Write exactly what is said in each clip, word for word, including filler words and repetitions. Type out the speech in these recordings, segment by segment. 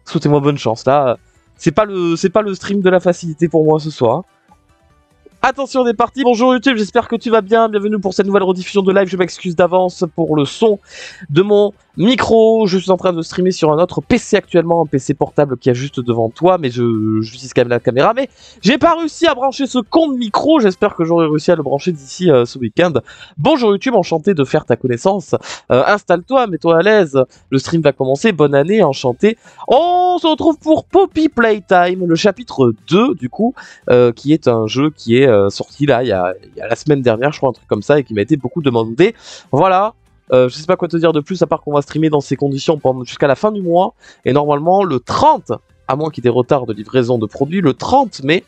Souhaitez-moi bonne chance. Là, c'est pas le, c'est pas le stream de la facilité pour moi ce soir. Attention, on est parti. Bonjour YouTube, j'espère que tu vas bien. Bienvenue pour cette nouvelle rediffusion de live. Je m'excuse d'avance pour le son de mon micro. Je suis en train de streamer sur un autre P C actuellement, un P C portable qui est juste devant toi, mais je j'utilise quand même la caméra. Mais j'ai pas réussi à brancher ce con de micro. J'espère que j'aurai réussi à le brancher d'ici euh, ce week-end. Bonjour YouTube, enchanté de faire ta connaissance. Euh, Installe-toi, mets-toi à l'aise. Le stream va commencer. Bonne année, enchanté. On se retrouve pour Poppy Playtime, le chapitre deux du coup, euh, qui est un jeu qui est euh, sorti là il y, a, il y a la semaine dernière, je crois, un truc comme ça, et qui m'a été beaucoup demandé. Voilà. Euh, je sais pas quoi te dire de plus à part qu'on va streamer dans ces conditions pendant jusqu'à la fin du mois, et normalement le trente, à moins qu'il y ait des retards de livraison de produits, le trente mai,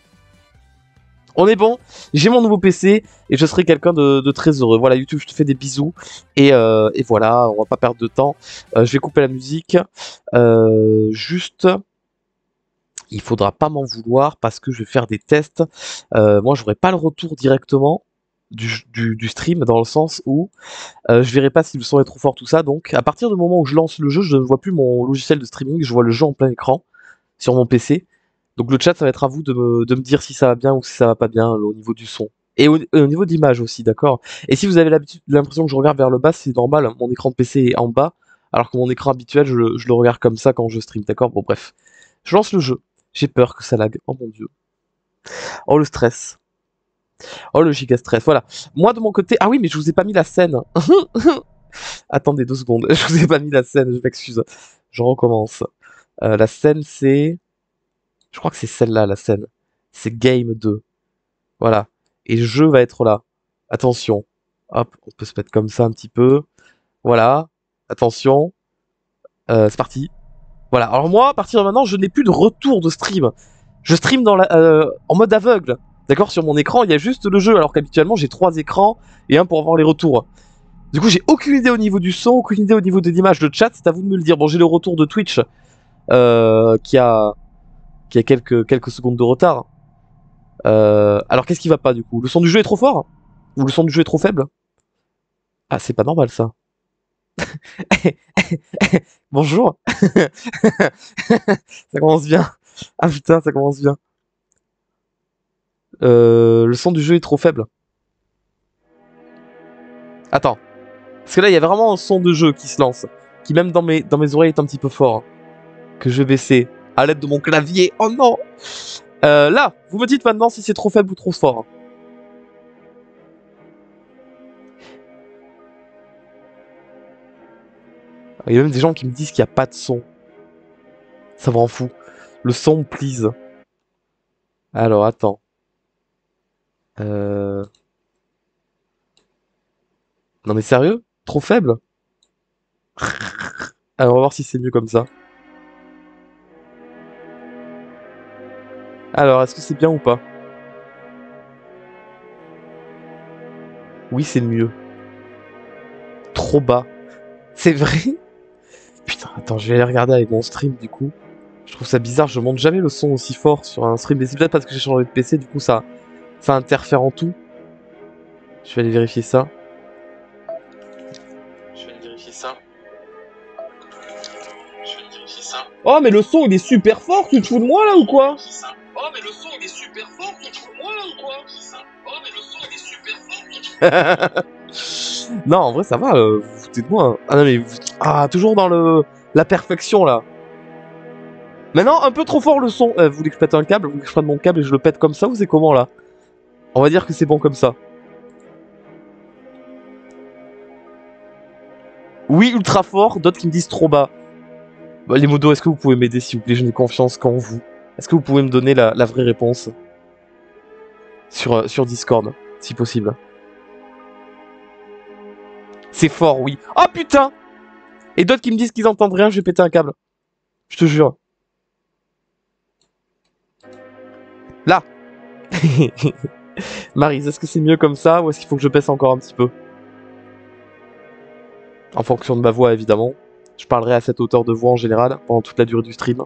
on est bon, j'ai mon nouveau P C et je serai quelqu'un de, de très heureux. Voilà YouTube, je te fais des bisous et, euh, et voilà, on va pas perdre de temps. Euh, je vais couper la musique, euh, juste, il faudra pas m'en vouloir parce que je vais faire des tests. Euh, moi, j'aurai pas le retour directement du, du, du stream dans le sens où euh, je verrai pas si le son est trop fort, tout ça. Donc, à partir du moment où je lance le jeu, je ne vois plus mon logiciel de streaming, je vois le jeu en plein écran sur mon P C. Donc, le chat, ça va être à vous de me, de me dire si ça va bien ou si ça va pas bien au niveau du son. Et au, au niveau d'image aussi, d'accord. Et si vous avez l'habitude, l'impression que je regarde vers le bas, c'est normal, mon écran de P C est en bas, alors que mon écran habituel, je, je le regarde comme ça quand je stream, d'accord. Bon, bref. Je lance le jeu. J'ai peur que ça lag. Oh mon dieu. Oh le stress. Oh le giga stress. Voilà. Moi de mon côté. Ah oui, mais je vous ai pas mis la scène. Attendez deux secondes. Je vous ai pas mis la scène. Je m'excuse. Je recommence. Euh, la scène c'est. Je crois que c'est celle-là la scène. C'est Game deux. Voilà. Et le jeu va être là. Attention. Hop, on peut se mettre comme ça un petit peu. Voilà. Attention. Euh, c'est parti. Voilà. Alors moi, à partir de maintenant, je n'ai plus de retour de stream. Je stream dans la, euh, en mode aveugle. D'accord, sur mon écran, il y a juste le jeu, alors qu'habituellement j'ai trois écrans et un pour avoir les retours. Du coup, j'ai aucune idée au niveau du son, aucune idée au niveau de l'image. De chat, c'est à vous de me le dire. Bon, j'ai le retour de Twitch euh, qui a qui a quelques quelques secondes de retard. Euh, alors, qu'est-ce qui va pas du coup? Le son du jeu est trop fort? Ou le son du jeu est trop faible? Ah, c'est pas normal ça. Bonjour. Ça commence bien. Ah putain, ça commence bien. Euh, le son du jeu est trop faible. Attends. Parce que là, il y a vraiment un son de jeu qui se lance. Qui même dans mes, dans mes oreilles est un petit peu fort. Que je vais baisser à l'aide de mon clavier. Oh non euh, Là, vous me dites maintenant si c'est trop faible ou trop fort. Il y a même des gens qui me disent qu'il n'y a pas de son. Ça me rend fou. Le son, please. Alors, attends. Euh... Non mais sérieux? Trop faible? Alors, on va voir si c'est mieux comme ça. Alors, est-ce que c'est bien ou pas? Oui, c'est mieux. Trop bas. C'est vrai? Putain, attends, je vais aller regarder avec mon stream du coup. Je trouve ça bizarre, je monte jamais le son aussi fort sur un stream. Mais c'est peut-être parce que j'ai changé de P C, du coup ça, ça interfère en tout. Je vais aller vérifier ça. Je vais aller vérifier ça. Je vais aller vérifier ça. Oh mais le son il est super fort, tu te fous de moi là ou quoi? Oh mais le son il est super fort, tu te fous de moi là ou quoi? Oh mais le son il est super fort, tu te fous de moi. Non, en vrai ça va, euh, vous vous foutez de moi. Ah non mais vous... Ah, toujours dans le la perfection là. Maintenant, un peu trop fort le son. Euh, vous voulez que je pète un câble? Vous voulez que je prenne mon câble et je le pète comme ça ou c'est comment là? On va dire que c'est bon comme ça. Oui, ultra fort, d'autres qui me disent trop bas. Bah, les modos, est-ce que vous pouvez m'aider s'il vous plaît? Je n'ai confiance qu'en vous. Est-ce que vous pouvez me donner la, la vraie réponse? Sur, euh, sur Discord, si possible. C'est fort, oui. Oh putain! Et d'autres qui me disent qu'ils entendent rien, je vais péter un câble. Je te jure. Là! Maryse, est-ce que c'est mieux comme ça ou est-ce qu'il faut que je baisse encore un petit peu? En fonction de ma voix, évidemment. Je parlerai à cette hauteur de voix en général pendant toute la durée du stream.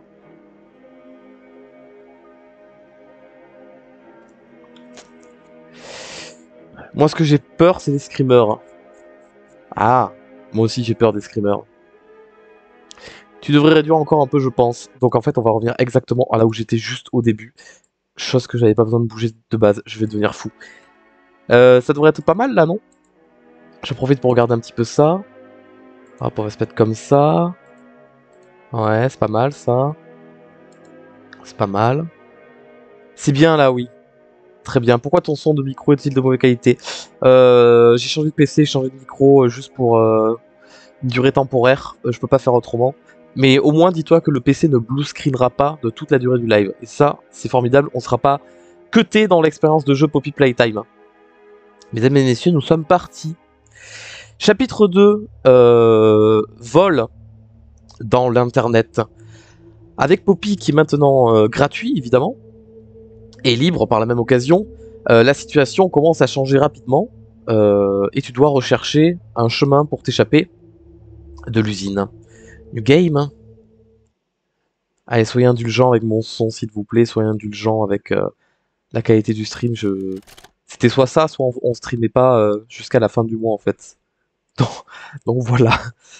Moi, ce que j'ai peur, c'est les screamers. Ah, moi aussi j'ai peur des screamers. Tu devrais réduire encore un peu, je pense. Donc en fait, on va revenir exactement à là où j'étais juste au début. Chose que j'avais pas besoin de bouger de base. Je vais devenir fou. Euh, ça devrait être pas mal là, non? Je profite pour regarder un petit peu ça. Hop, on va se mettre comme ça. Ouais, c'est pas mal ça. C'est pas mal. C'est bien là, oui. Très bien. Pourquoi ton son de micro est-il de mauvaise qualité? euh, J'ai changé de P C, j'ai changé de micro euh, juste pour euh, une durée temporaire. Euh, je peux pas faire autrement. Mais au moins, dis-toi que le P C ne blue screenera pas de toute la durée du live. Et ça, c'est formidable. On sera pas cuté dans l'expérience de jeu Poppy Playtime. Mesdames et messieurs, nous sommes partis. Chapitre deux. Euh, vol dans l'internet. Avec Poppy qui est maintenant euh, gratuit, évidemment. Et libre par la même occasion, euh, la situation commence à changer rapidement euh, et tu dois rechercher un chemin pour t'échapper de l'usine. New game. Allez, soyez indulgents avec mon son, s'il vous plaît. Soyez indulgents avec euh, la qualité du stream. Je... C'était soit ça, soit on, on streamait pas euh, jusqu'à la fin du mois, en fait. Donc, donc voilà.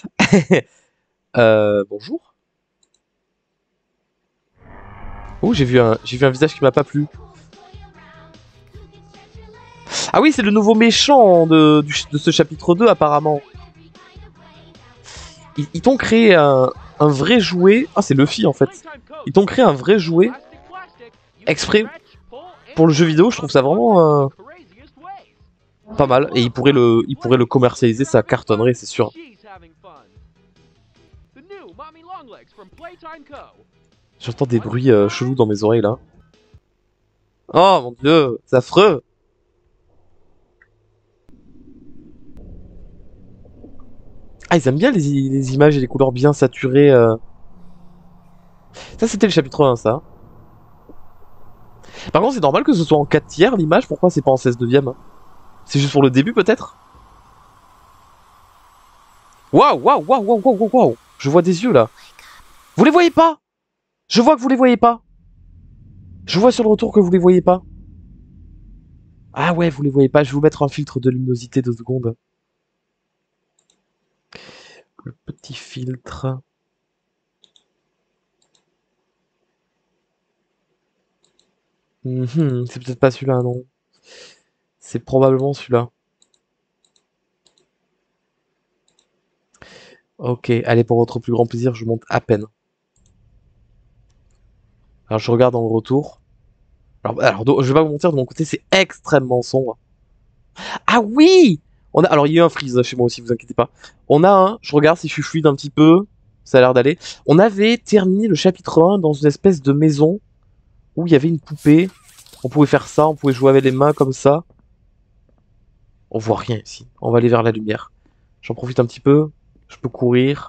euh, bonjour. Oh, j'ai vu un, j'ai vu un visage qui m'a pas plu. Ah oui, c'est le nouveau méchant de, du- de ce chapitre deux, apparemment. Ils, ils t'ont créé un, un vrai jouet. Ah, c'est Luffy en fait. Ils t'ont créé un vrai jouet exprès pour le jeu vidéo. Je trouve ça vraiment euh, pas mal. Et ils pourraient le, ils pourraient le commercialiser, ça cartonnerait, c'est sûr. J'entends des bruits euh, chelous dans mes oreilles là. Oh mon dieu, c'est affreux. Ah, ils aiment bien les, les images et les couleurs bien saturées. euh. Ça, c'était le chapitre un, ça. Par contre, c'est normal que ce soit en quatre tiers l'image. Pourquoi c'est pas en seize neuvième? C'est juste pour le début, peut-être? Waouh, waouh, waouh, waouh, waouh, waouh. Je vois des yeux là. Vous les voyez pas? Je vois que vous les voyez pas. Je vois sur le retour que vous les voyez pas. Ah ouais, vous les voyez pas. Je vais vous mettre un filtre de luminosité deux secondes. Le petit filtre. Mhm, c'est peut-être pas celui-là, non. C'est probablement celui-là. Ok, allez, pour votre plus grand plaisir, je monte à peine. Alors je regarde dans le retour. Alors, alors donc, je vais pas vous mentir, de mon côté, c'est extrêmement sombre. Ah oui! On a, alors il y a eu un freeze chez moi aussi, vous inquiétez pas. On a un, je regarde si je suis fluide un petit peu. Ça a l'air d'aller. On avait terminé le chapitre un dans une espèce de maison où il y avait une poupée. On pouvait faire ça, on pouvait jouer avec les mains comme ça. On voit rien ici. On va aller vers la lumière. J'en profite un petit peu. Je peux courir.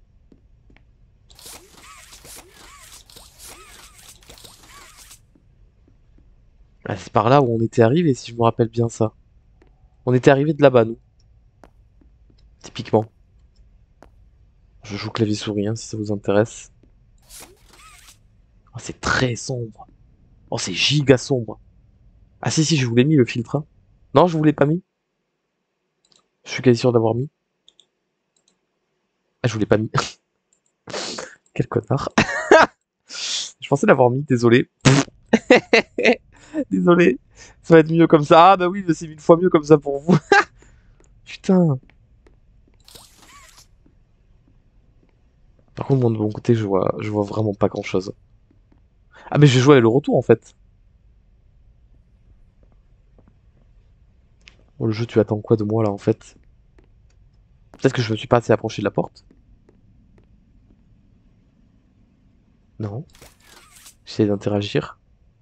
Ah, c'est par là où on était arrivé, si je me rappelle bien ça. On était arrivé de là-bas, nous. Typiquement. Je joue clavier souris, hein, si ça vous intéresse. Oh, c'est très sombre. Oh, c'est giga sombre. Ah si, si, je vous l'ai mis le filtre. Hein. Non, je vous l'ai pas mis. Je suis quasi sûr d'avoir mis. Ah, je vous l'ai pas mis. Quel connard. Je pensais l'avoir mis, désolé. Désolé. Ça va être mieux comme ça. Ah bah oui, c'est mille fois mieux comme ça pour vous. Putain. Par contre, moi, de mon côté, je vois, je vois vraiment pas grand chose. Ah, mais je vais jouer avec le retour en fait. Bon, le jeu, tu attends quoi de moi là en fait? Peut-être que je me suis pas assez approché de la porte. Non. J'essaie d'interagir.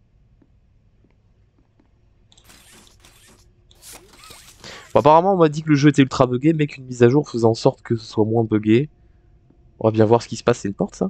Bon, apparemment, on m'a dit que le jeu était ultra buggé, mais qu'une mise à jour faisait en sorte que ce soit moins buggé. On va bien voir ce qui se passe. C'est une porte ça?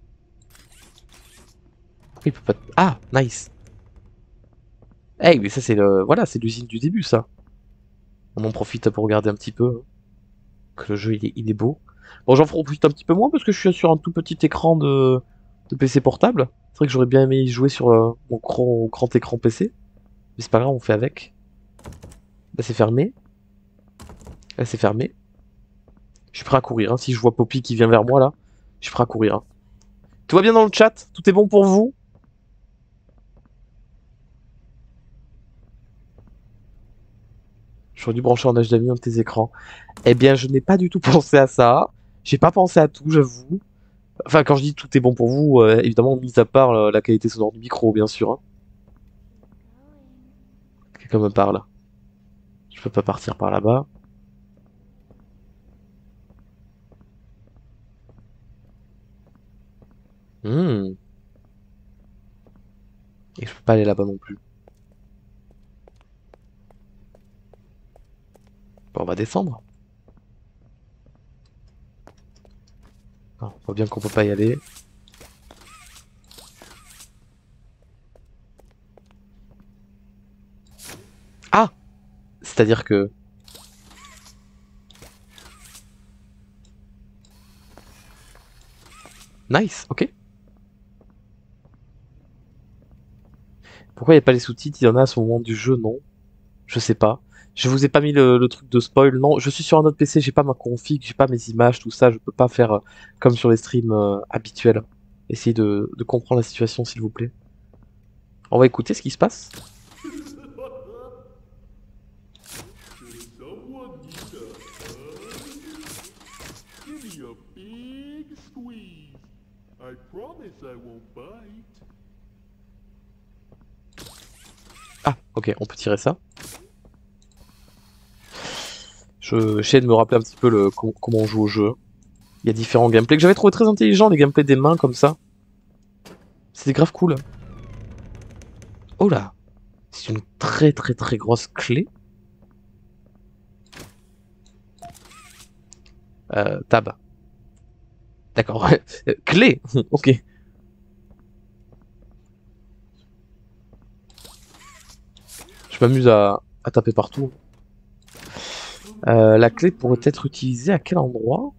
Pourquoi il peut pas. Ah, nice. Hey, mais ça c'est le. Voilà, c'est l'usine du début ça. On en profite pour regarder un petit peu. Hein, que le jeu il est, il est beau. Bon, j'en profite un petit peu moins parce que je suis sur un tout petit écran de, de P C portable. C'est vrai que j'aurais bien aimé y jouer sur euh, mon grand, grand écran P C. Mais c'est pas grave, on fait avec. Là c'est fermé. Là c'est fermé. Je suis prêt à courir. Hein. Si je vois Poppy qui vient vers moi là, Je suis prêt à courir. Hein. Tout va bien dans le chat? Tout est bon pour vous? J'aurais dû brancher en H D M I un de tes écrans. Eh bien, je n'ai pas du tout pensé à ça. J'ai pas pensé à tout, j'avoue. Enfin, quand je dis tout est bon pour vous, euh, évidemment, mis à part euh, la qualité sonore du micro, bien sûr. Hein. Quelqu'un me parle. Je peux pas partir par là-bas. Hmm. Et je peux pas aller là-bas non plus. Bon, on va descendre. Non, on voit bien qu'on peut pas y aller. Ah! C'est-à-dire que... Nice, ok. Pourquoi il n'y a pas les sous-titres? Il y en a à ce moment du jeu, non? Je sais pas. Je vous ai pas mis le, le truc de spoil, non. Je suis sur un autre P C, j'ai pas ma config, j'ai pas mes images, tout ça. Je peux pas faire euh, comme sur les streams euh, habituels. Essayez de, de comprendre la situation, s'il vous plaît. On va écouter ce qui se passe. Ah, ok, on peut tirer ça. Je j'essaie de me rappeler un petit peu le, com comment on joue au jeu. Il y a différents gameplays que j'avais trouvé très intelligents, les gameplays des mains comme ça. C'était grave cool. Oh là, c'est une très très très grosse clé. Euh, tab. D'accord. Clé. Ok. Je m'amuse à, à taper partout. Euh, la clé pourrait être utilisée à quel endroit?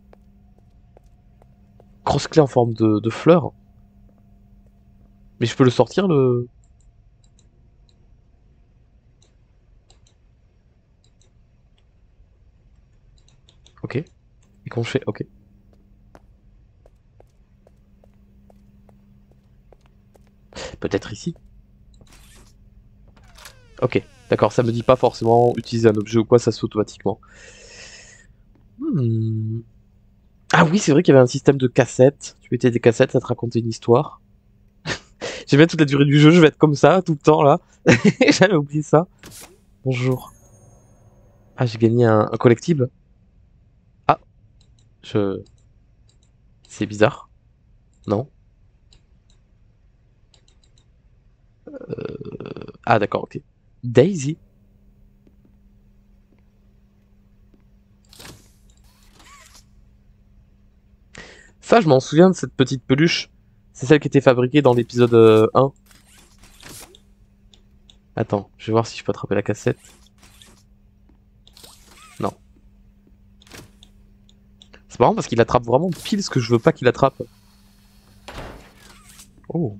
Grosse clé en forme de, de fleur. Mais je peux le sortir le... Ok. Et comment je fais? Ok. Peut-être ici. Ok. D'accord, ça me dit pas forcément utiliser un objet ou quoi, ça se fait automatiquement. Hmm. Ah oui, c'est vrai qu'il y avait un système de cassettes. Tu mettais des cassettes, ça te racontait une histoire. J'ai bien toute la durée du jeu, je vais être comme ça, tout le temps, là. J'avais oublié ça. Bonjour. Ah, j'ai gagné un, un collectible. Ah, je... C'est bizarre. Non. Ah, d'accord, ok. Daisy. Ça, je m'en souviens de cette petite peluche. C'est celle qui était fabriquée dans l'épisode euh, un. Attends, je vais voir si je peux attraper la cassette. Non. C'est marrant parce qu'il attrape vraiment pile ce que je veux pas qu'il attrape. Oh.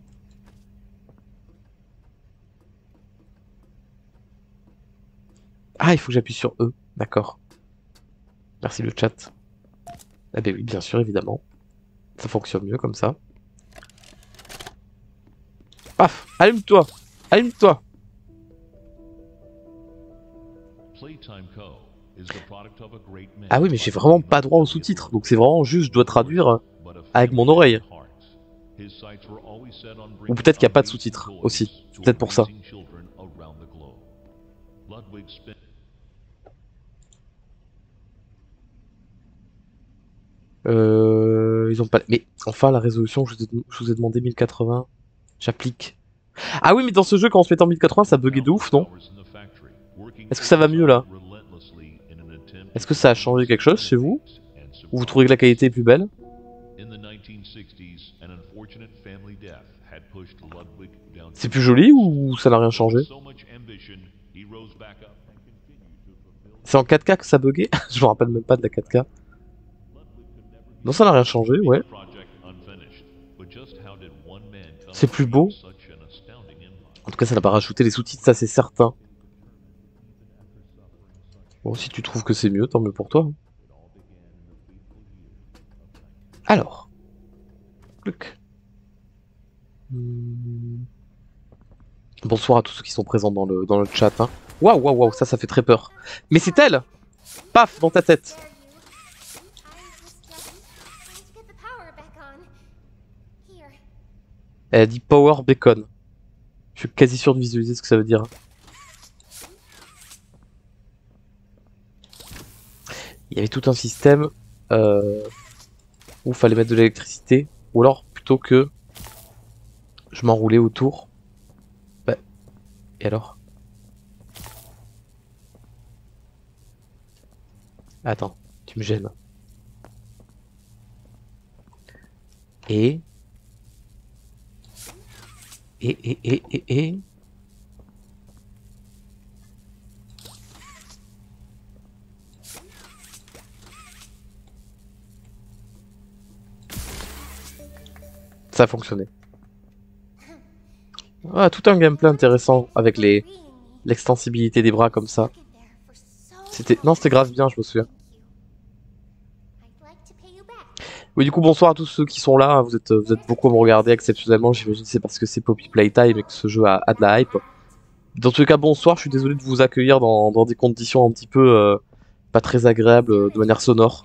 Ah, il faut que j'appuie sur E. D'accord. Merci le chat. Ah ben oui, bien sûr, évidemment. Ça fonctionne mieux comme ça. Paf, allume-toi. Allume-toi. Ah oui, mais j'ai vraiment pas droit aux sous-titres. Donc c'est vraiment juste, je dois traduire avec mon oreille. Ou peut-être qu'il n'y a pas de sous-titres aussi. Peut-être pour ça. Euh, ils ont pas... Mais enfin, la résolution, je vous ai, je vous ai demandé mille quatre-vingts. J'applique. Ah oui, mais dans ce jeu, quand on se met en mille quatre-vingts, ça buguait de ouf, non? Est-ce que ça va mieux, là? Est-ce que ça a changé quelque chose chez vous? Ou vous trouvez que la qualité est plus belle? C'est plus joli ou ça n'a rien changé? C'est en quatre K que ça buguait? Je me rappelle même pas de la quatre K. Non, ça n'a rien changé, ouais. C'est plus beau. En tout cas, ça n'a pas rajouté les sous-titres, ça c'est certain. Bon, si tu trouves que c'est mieux, tant mieux pour toi. Alors, Cluc. Hmm. Bonsoir à tous ceux qui sont présents dans le, dans le chat. Hein. Waouh, waouh, waouh, ça, ça fait très peur. Mais c'est elle! Paf, dans ta tête. Elle a dit Power Bacon. Je suis quasi sûr de visualiser ce que ça veut dire. Il y avait tout un système euh, où il fallait mettre de l'électricité. Ou alors, plutôt que je m'enroulais autour. Bah, et alors? Attends, tu me gênes. Et... Et, et, et, et, et... Ça a fonctionné. Ah, tout un gameplay intéressant avec les l'extensibilité des bras comme ça. C'était non, c'était grave bien, je me souviens. Oui, du coup, bonsoir à tous ceux qui sont là. Vous êtes, vous êtes beaucoup à me regarder exceptionnellement. J'imagine que c'est parce que c'est Poppy Playtime et que ce jeu a, a de la hype. Dans tous les cas, bonsoir. Je suis désolé de vous accueillir dans, dans des conditions un petit peu euh, pas très agréables euh, de manière sonore.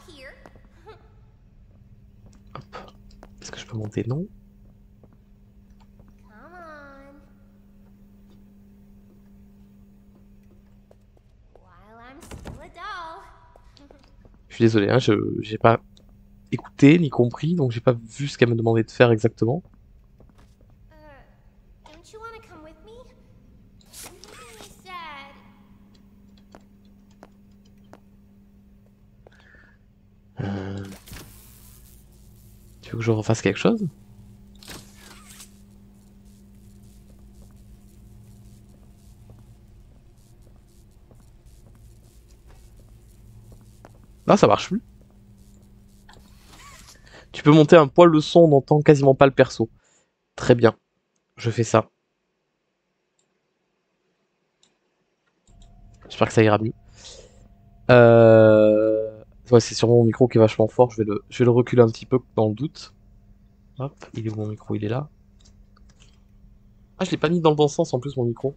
Hop. Est-ce que je peux monter? Non. Je suis désolé, hein, je j'ai pas écouté ni compris, donc j'ai pas vu ce qu'elle me demandait de faire exactement. Euh... Tu veux que je refasse quelque chose? Là, ça marche plus. Tu peux monter un poil le son, on n'entend quasiment pas le perso. Très bien, je fais ça. J'espère que ça ira mieux. Euh... Ouais, c'est sûrement mon micro qui est vachement fort, je vais, le... je vais le reculer un petit peu dans le doute. Hop, il est où mon micro? Il est là. Ah, je l'ai pas mis dans le bon sens en plus, mon micro.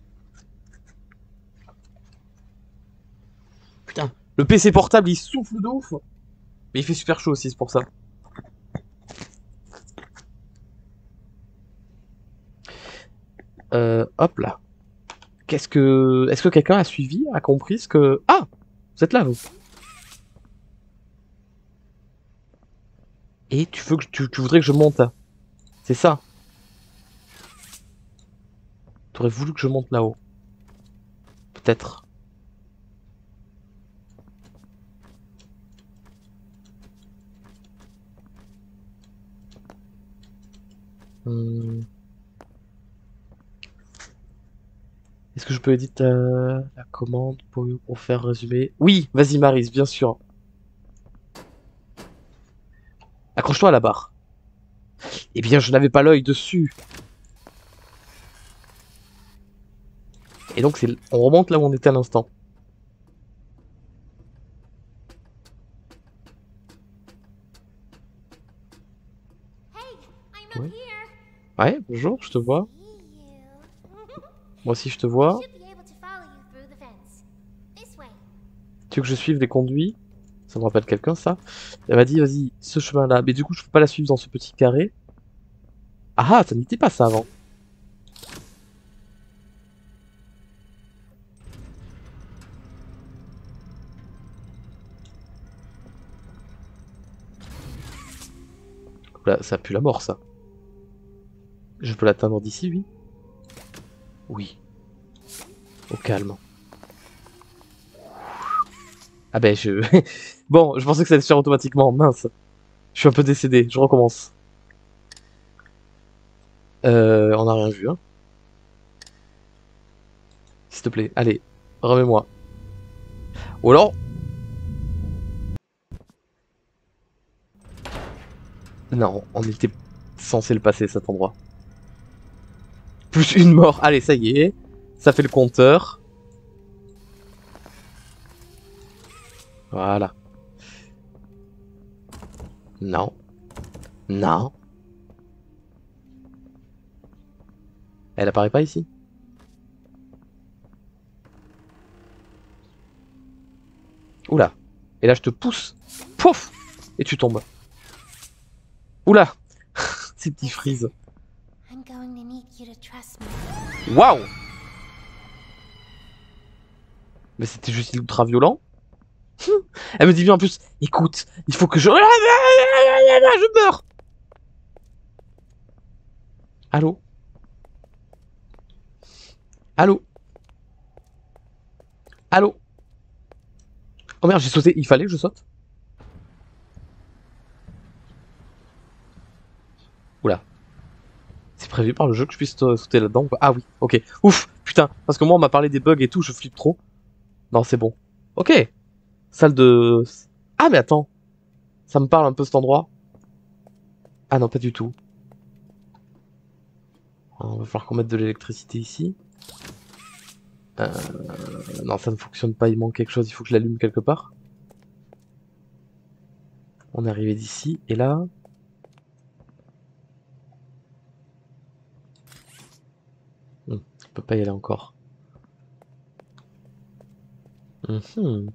Putain, le P C portable il souffle de ouf. Mais il fait super chaud aussi, c'est pour ça. Euh, hop là. Qu'est-ce que... Est-ce que quelqu'un a suivi, a compris ce que... Ah! Vous êtes là, vous. Et tu veux que tu, tu voudrais que je monte là. C'est ça. T'aurais voulu que je monte là-haut. Peut-être. Hum... Est-ce que je peux éditer euh, la commande pour, pour faire résumer? Oui, vas-y Maris, bien sûr. Accroche-toi à la barre. Eh bien, je n'avais pas l'œil dessus. Et donc, c'est, on remonte là où on était à l'instant. Ouais. Ouais, bonjour, je te vois. Moi aussi, je te vois. Tu veux que je suive les conduits? Ça me rappelle quelqu'un, ça. Elle m'a dit, vas-y, ce chemin-là. Mais du coup, je peux pas la suivre dans ce petit carré. Ah, ça n'était pas ça avant. Là, ça pue la mort, ça. Je peux l'atteindre d'ici, oui. Oui. Au calme. Ah ben, je... Bon, je pensais que ça allait se faire automatiquement. Mince. Je suis un peu décédé. Je recommence. Euh, on n'a rien vu, hein. S'il te plaît, allez, remets-moi. Ou alors... Non, on était censé le passer, cet endroit. Plus une mort. Allez, ça y est. Ça fait le compteur. Voilà. Non. Non. Elle apparaît pas ici? Oula. Et là, je te pousse. Pouf! Et tu tombes. Oula! Ces petits frises. Waouh! Mais c'était juste ultra violent. Elle me dit bien en plus, écoute, il faut que je... Je meurs! Allô? Allô? Allô? Oh merde, j'ai sauté, il fallait que je saute? Oula. C'est prévu par le jeu que je puisse sauter là-dedans? Ah oui, ok. Ouf, putain, parce que moi on m'a parlé des bugs et tout, je flippe trop. Non, c'est bon. Ok. Salle de... Ah mais attends. Ça me parle un peu cet endroit. Ah non, pas du tout. On va falloir qu'on mette de l'électricité ici. Euh... Non, ça ne fonctionne pas, il manque quelque chose, il faut que je l'allume quelque part. On est arrivé d'ici, et là... Hmm, on peut pas y aller encore. Mmh.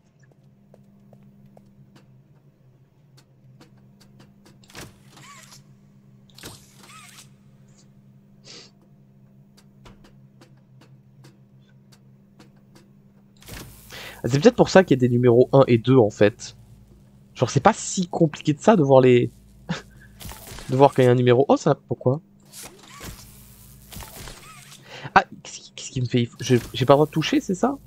C'est peut-être pour ça qu'il y a des numéros un et deux en fait. Genre c'est pas si compliqué de ça de voir les... de voir quand il y a un numéro... Oh ça... Pourquoi? Ah, qu'est-ce qui, qui me fait... J'ai pas le droit de toucher, c'est ça?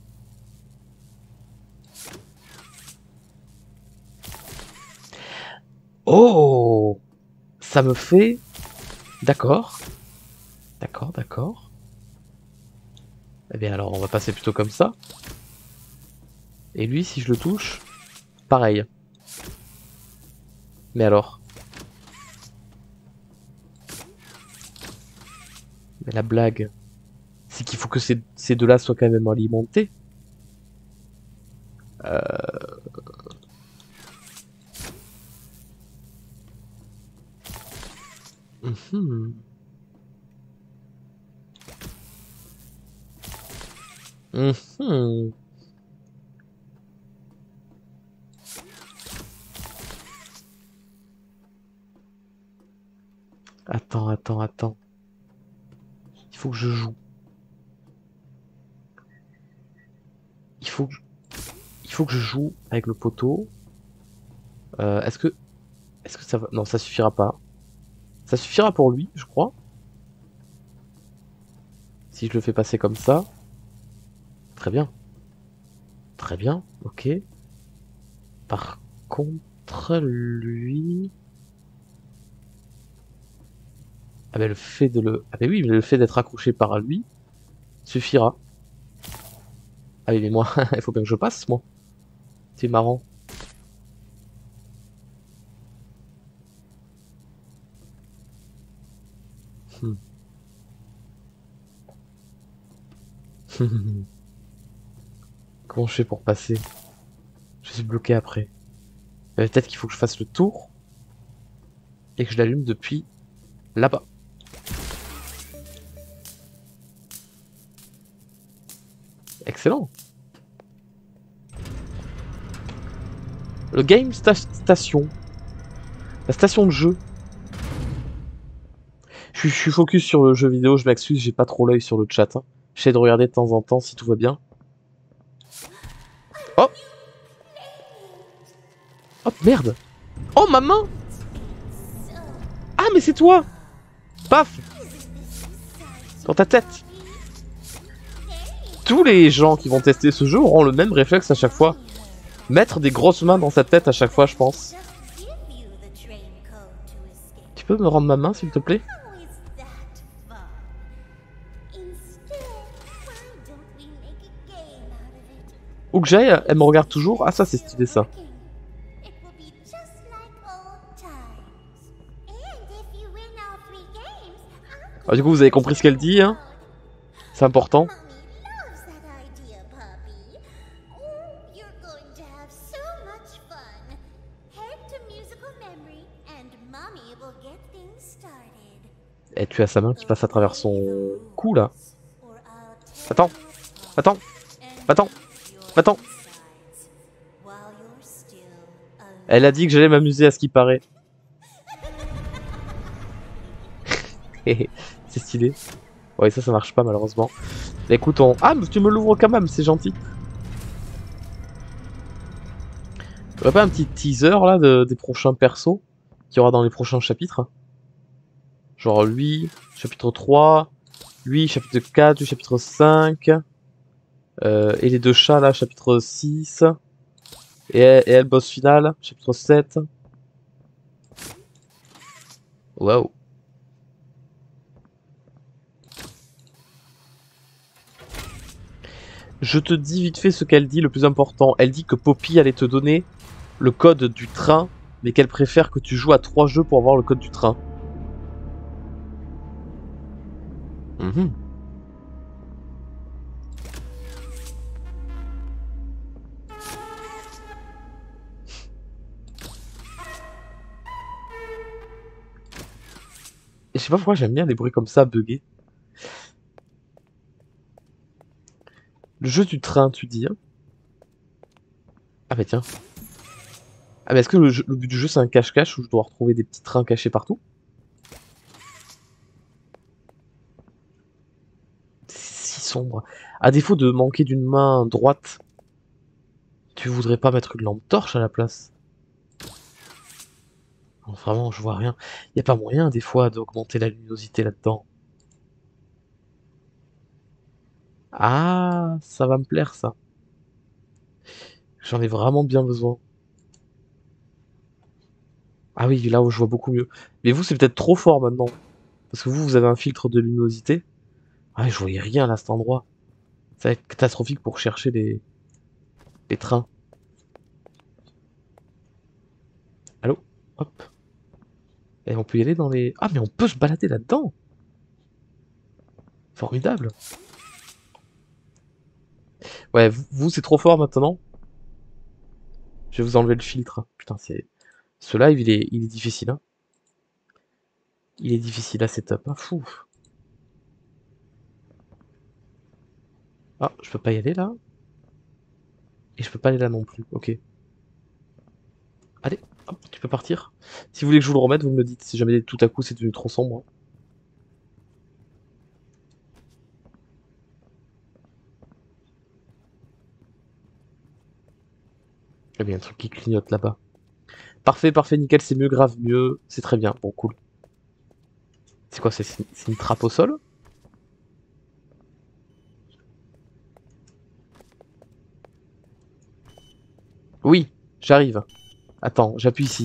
Oh! Ça me fait... D'accord. D'accord, d'accord. Eh bien alors on va passer plutôt comme ça. Et lui, si je le touche, pareil. Mais alors? Mais la blague, c'est qu'il faut que ces, ces deux-là soient quand même alimentés. Euh... Mmh. Mmh. Attends, attends, attends. Il faut que je joue. Il faut que je... Il faut que je joue avec le poteau. Euh, est-ce que... Est-ce que ça va... Non, ça suffira pas. Ça suffira pour lui, je crois. Si je le fais passer comme ça. Très bien. Très bien, ok. Par contre, lui... Ah ben le fait de le... Ah ben oui, mais le fait d'être accroché par lui suffira. Ah oui, mais moi, il faut bien que je passe, moi. C'est marrant. Hmm. Comment je fais pour passer? Je suis bloqué après. Euh, Peut-être qu'il faut que je fasse le tour et que je l'allume depuis là-bas. Excellent. Le game sta station. La station de jeu. Je, je suis focus sur le jeu vidéo, je m'excuse, j'ai pas trop l'œil sur le chat. Hein. J'essaie de regarder de temps en temps si tout va bien. Oh! Oh merde! Oh ma main! Ah mais c'est toi! Paf! Dans ta tête! Tous les gens qui vont tester ce jeu auront le même réflexe à chaque fois. Mettre des grosses mains dans sa tête à chaque fois, je pense. Tu peux me rendre ma main, s'il te plaît? Où que j'aille, elle me regarde toujours. Ah ça c'est stylé ça. Ah, du coup vous avez compris ce qu'elle dit, hein? C'est important. Et tu as sa main qui passe à travers son cou là. Attends, attends, attends, attends. Elle a dit que j'allais m'amuser à ce qui paraît. C'est stylé. Ouais, ça, ça marche pas malheureusement. Écoute, on... Ah, mais tu me l'ouvres quand même, c'est gentil. T'aurais pas un petit teaser là de, des prochains persos qu'il y aura dans les prochains chapitres? Genre lui, chapitre trois, lui, chapitre quatre, lui, chapitre cinq, euh, et les deux chats là, chapitre six, et elle, et elle boss finale, chapitre sept. Waouh. Je te dis vite fait ce qu'elle dit, le plus important. Elle dit que Poppy allait te donner le code du train, mais qu'elle préfère que tu joues à trois jeux pour avoir le code du train. Mmh. Et je sais pas pourquoi j'aime bien les bruits comme ça, buggés. Le jeu du train, tu dis, hein? Ah bah tiens. Ah mais est-ce que le, jeu, le but du jeu c'est un cache-cache où je dois retrouver des petits trains cachés partout? C'est si sombre. À défaut de manquer d'une main droite, tu voudrais pas mettre une lampe torche à la place? Non, vraiment, je vois rien. Y a pas moyen des fois d'augmenter la luminosité là-dedans? Ah, ça va me plaire ça. J'en ai vraiment bien besoin. Ah oui, là où je vois beaucoup mieux. Mais vous, c'est peut-être trop fort maintenant. Parce que vous, vous avez un filtre de luminosité. Ah, je voyais rien là, à cet endroit. Ça va être catastrophique pour chercher les, les trains. Allô? Hop. Et on peut y aller dans les... Ah, mais on peut se balader là-dedans! Formidable! Ouais, vous, vous, c'est trop fort maintenant. Je vais vous enlever le filtre. Putain, c'est... Ce live, il est, il est difficile, hein. Il est difficile à setup, hein. Fou. Ah, je peux pas y aller là. Et je peux pas aller là non plus. Ok. Allez, hop, tu peux partir. Si vous voulez que je vous le remette, vous me le dites. Si jamais tout à coup c'est devenu trop sombre. Eh bien, un truc qui clignote là-bas. Parfait, parfait, nickel, c'est mieux, grave mieux. C'est très bien, bon, cool. C'est quoi, c'est une trappe au sol? Oui, j'arrive. Attends, j'appuie ici.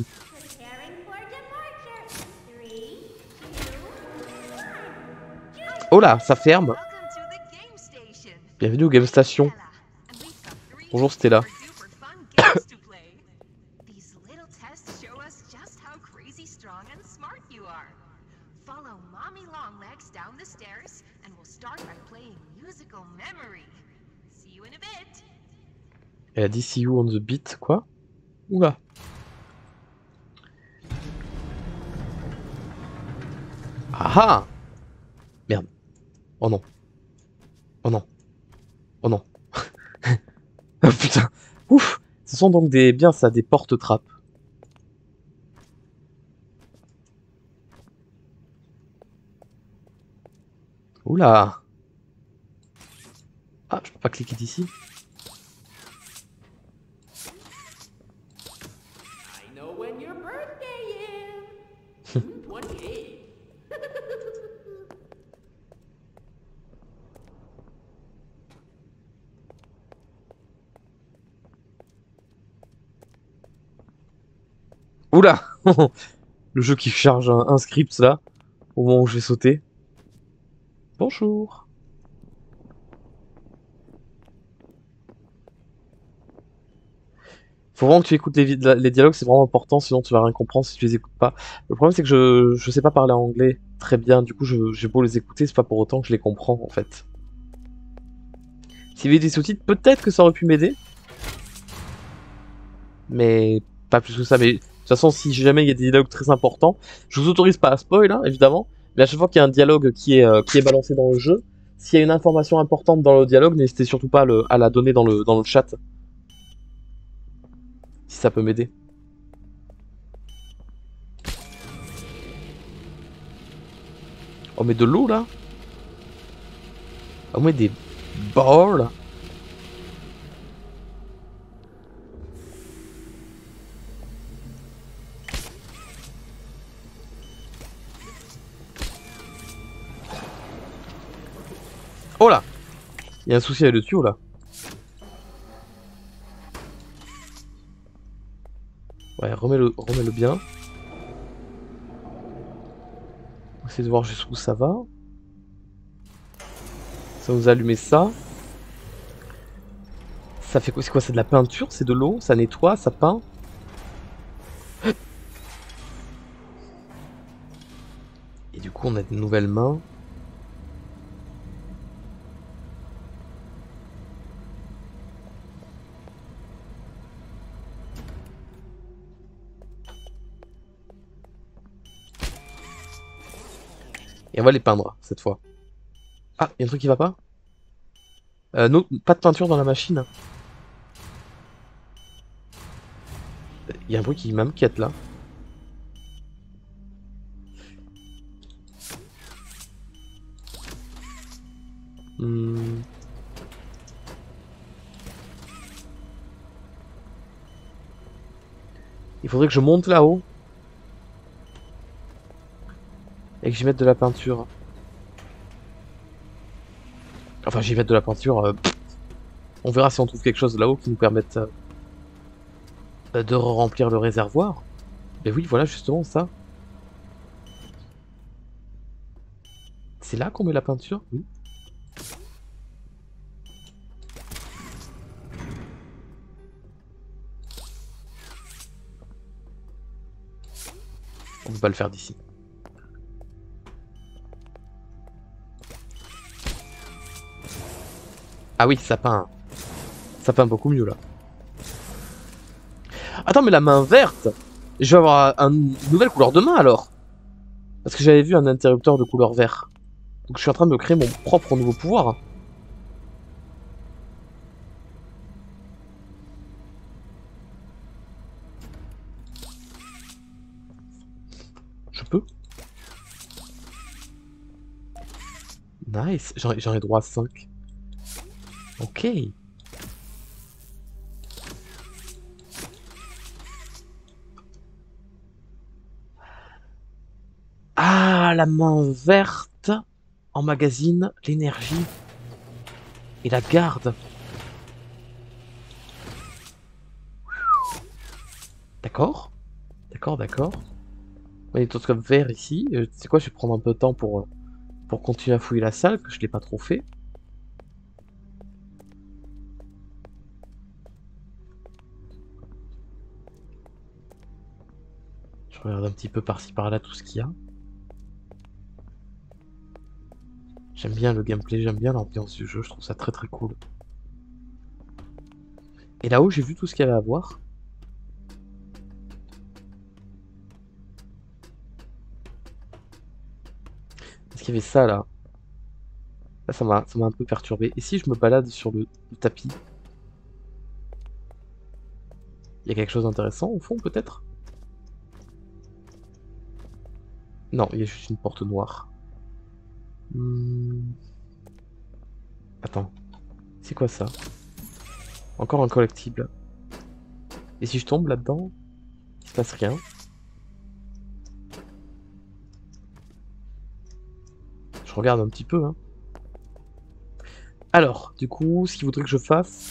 Oh là, ça ferme. Bienvenue au Game Station. Bonjour Stella. Elle a dit see you on the beat, quoi? Oula. Ah ah. Merde. Oh non. Oh non. Oh non. Oh putain. Ouf. Ce sont donc des... Bien ça, des porte-trappes. Oula. Ah, je peux pas cliquer d'ici. Oula. Le jeu qui charge un, un script là, au moment où je vais sauter. Bonjour. Faut vraiment que tu écoutes les, les dialogues, c'est vraiment important, sinon tu vas rien comprendre si tu les écoutes pas. Le problème c'est que je, je sais pas parler anglais très bien, du coup j'ai beau les écouter, c'est pas pour autant que je les comprends en fait. S'il y avait des sous-titres, peut-être que ça aurait pu m'aider. Mais pas plus que ça, mais toute façon, si jamais il y a des dialogues très importants, je vous autorise pas à spoil, hein, évidemment, mais à chaque fois qu'il y a un dialogue qui est, euh, qui est balancé dans le jeu, s'il y a une information importante dans le dialogue, n'hésitez surtout pas à, le, à la donner dans le, dans le chat. Si ça peut m'aider. On met de l'eau là. On met des balles. Oh là! Il y a un souci avec le tuyau là. Ouais, remets-le remets-le bien. On va essayer de voir jusqu'où ça va. Ça nous a allumé ça. Ça fait quoi? C'est quoi? C'est de la peinture? C'est de l'eau? Ça nettoie? Ça peint? Et du coup, on a de nouvelles mains. Et on va les peindre, cette fois. Ah, il y a un truc qui va pas? Euh, non, pas de peinture dans la machine. Il y a un bruit qui m'inquiète là. Hmm. Il faudrait que je monte là-haut. Et que j'y mette de la peinture. Enfin, j'y mette de la peinture. Euh, on verra si on trouve quelque chose là-haut qui nous permette euh, de remplir le réservoir. Mais oui, voilà, justement, ça. C'est là qu'on met la peinture? Oui. On peut pas le faire d'ici. Ah oui, ça peint. Ça peint beaucoup mieux, là. Attends, mais la main verte, je vais avoir un- une nouvelle couleur de main, alors. Parce que j'avais vu un interrupteur de couleur vert. Donc je suis en train de me créer mon propre nouveau pouvoir. Je peux. Nice. J'en ai, j'en ai droit à cinq. Ok. Ah, la main verte emmagasine l'énergie et la garde. D'accord. D'accord, d'accord. Magnétoscope vert ici. Euh, tu sais quoi, je vais prendre un peu de temps pour, euh, pour continuer à fouiller la salle, que je l'ai pas trop fait. Je regarde un petit peu par-ci par-là tout ce qu'il y a. J'aime bien le gameplay, j'aime bien l'ambiance du jeu, je trouve ça très très cool. Et là-haut, j'ai vu tout ce qu'il y avait à voir. Est-ce qu'il y avait ça là? Là, ça m'a ça m'a un peu perturbé. Et si je me balade sur le, le tapis? Il y a quelque chose d'intéressant au fond, peut-être? Non, il y a juste une porte noire. Hmm. Attends. C'est quoi ça? Encore un collectible. Et si je tombe là-dedans? Il se passe rien. Je regarde un petit peu, hein. Alors, du coup, ce qu'il voudrait que je fasse...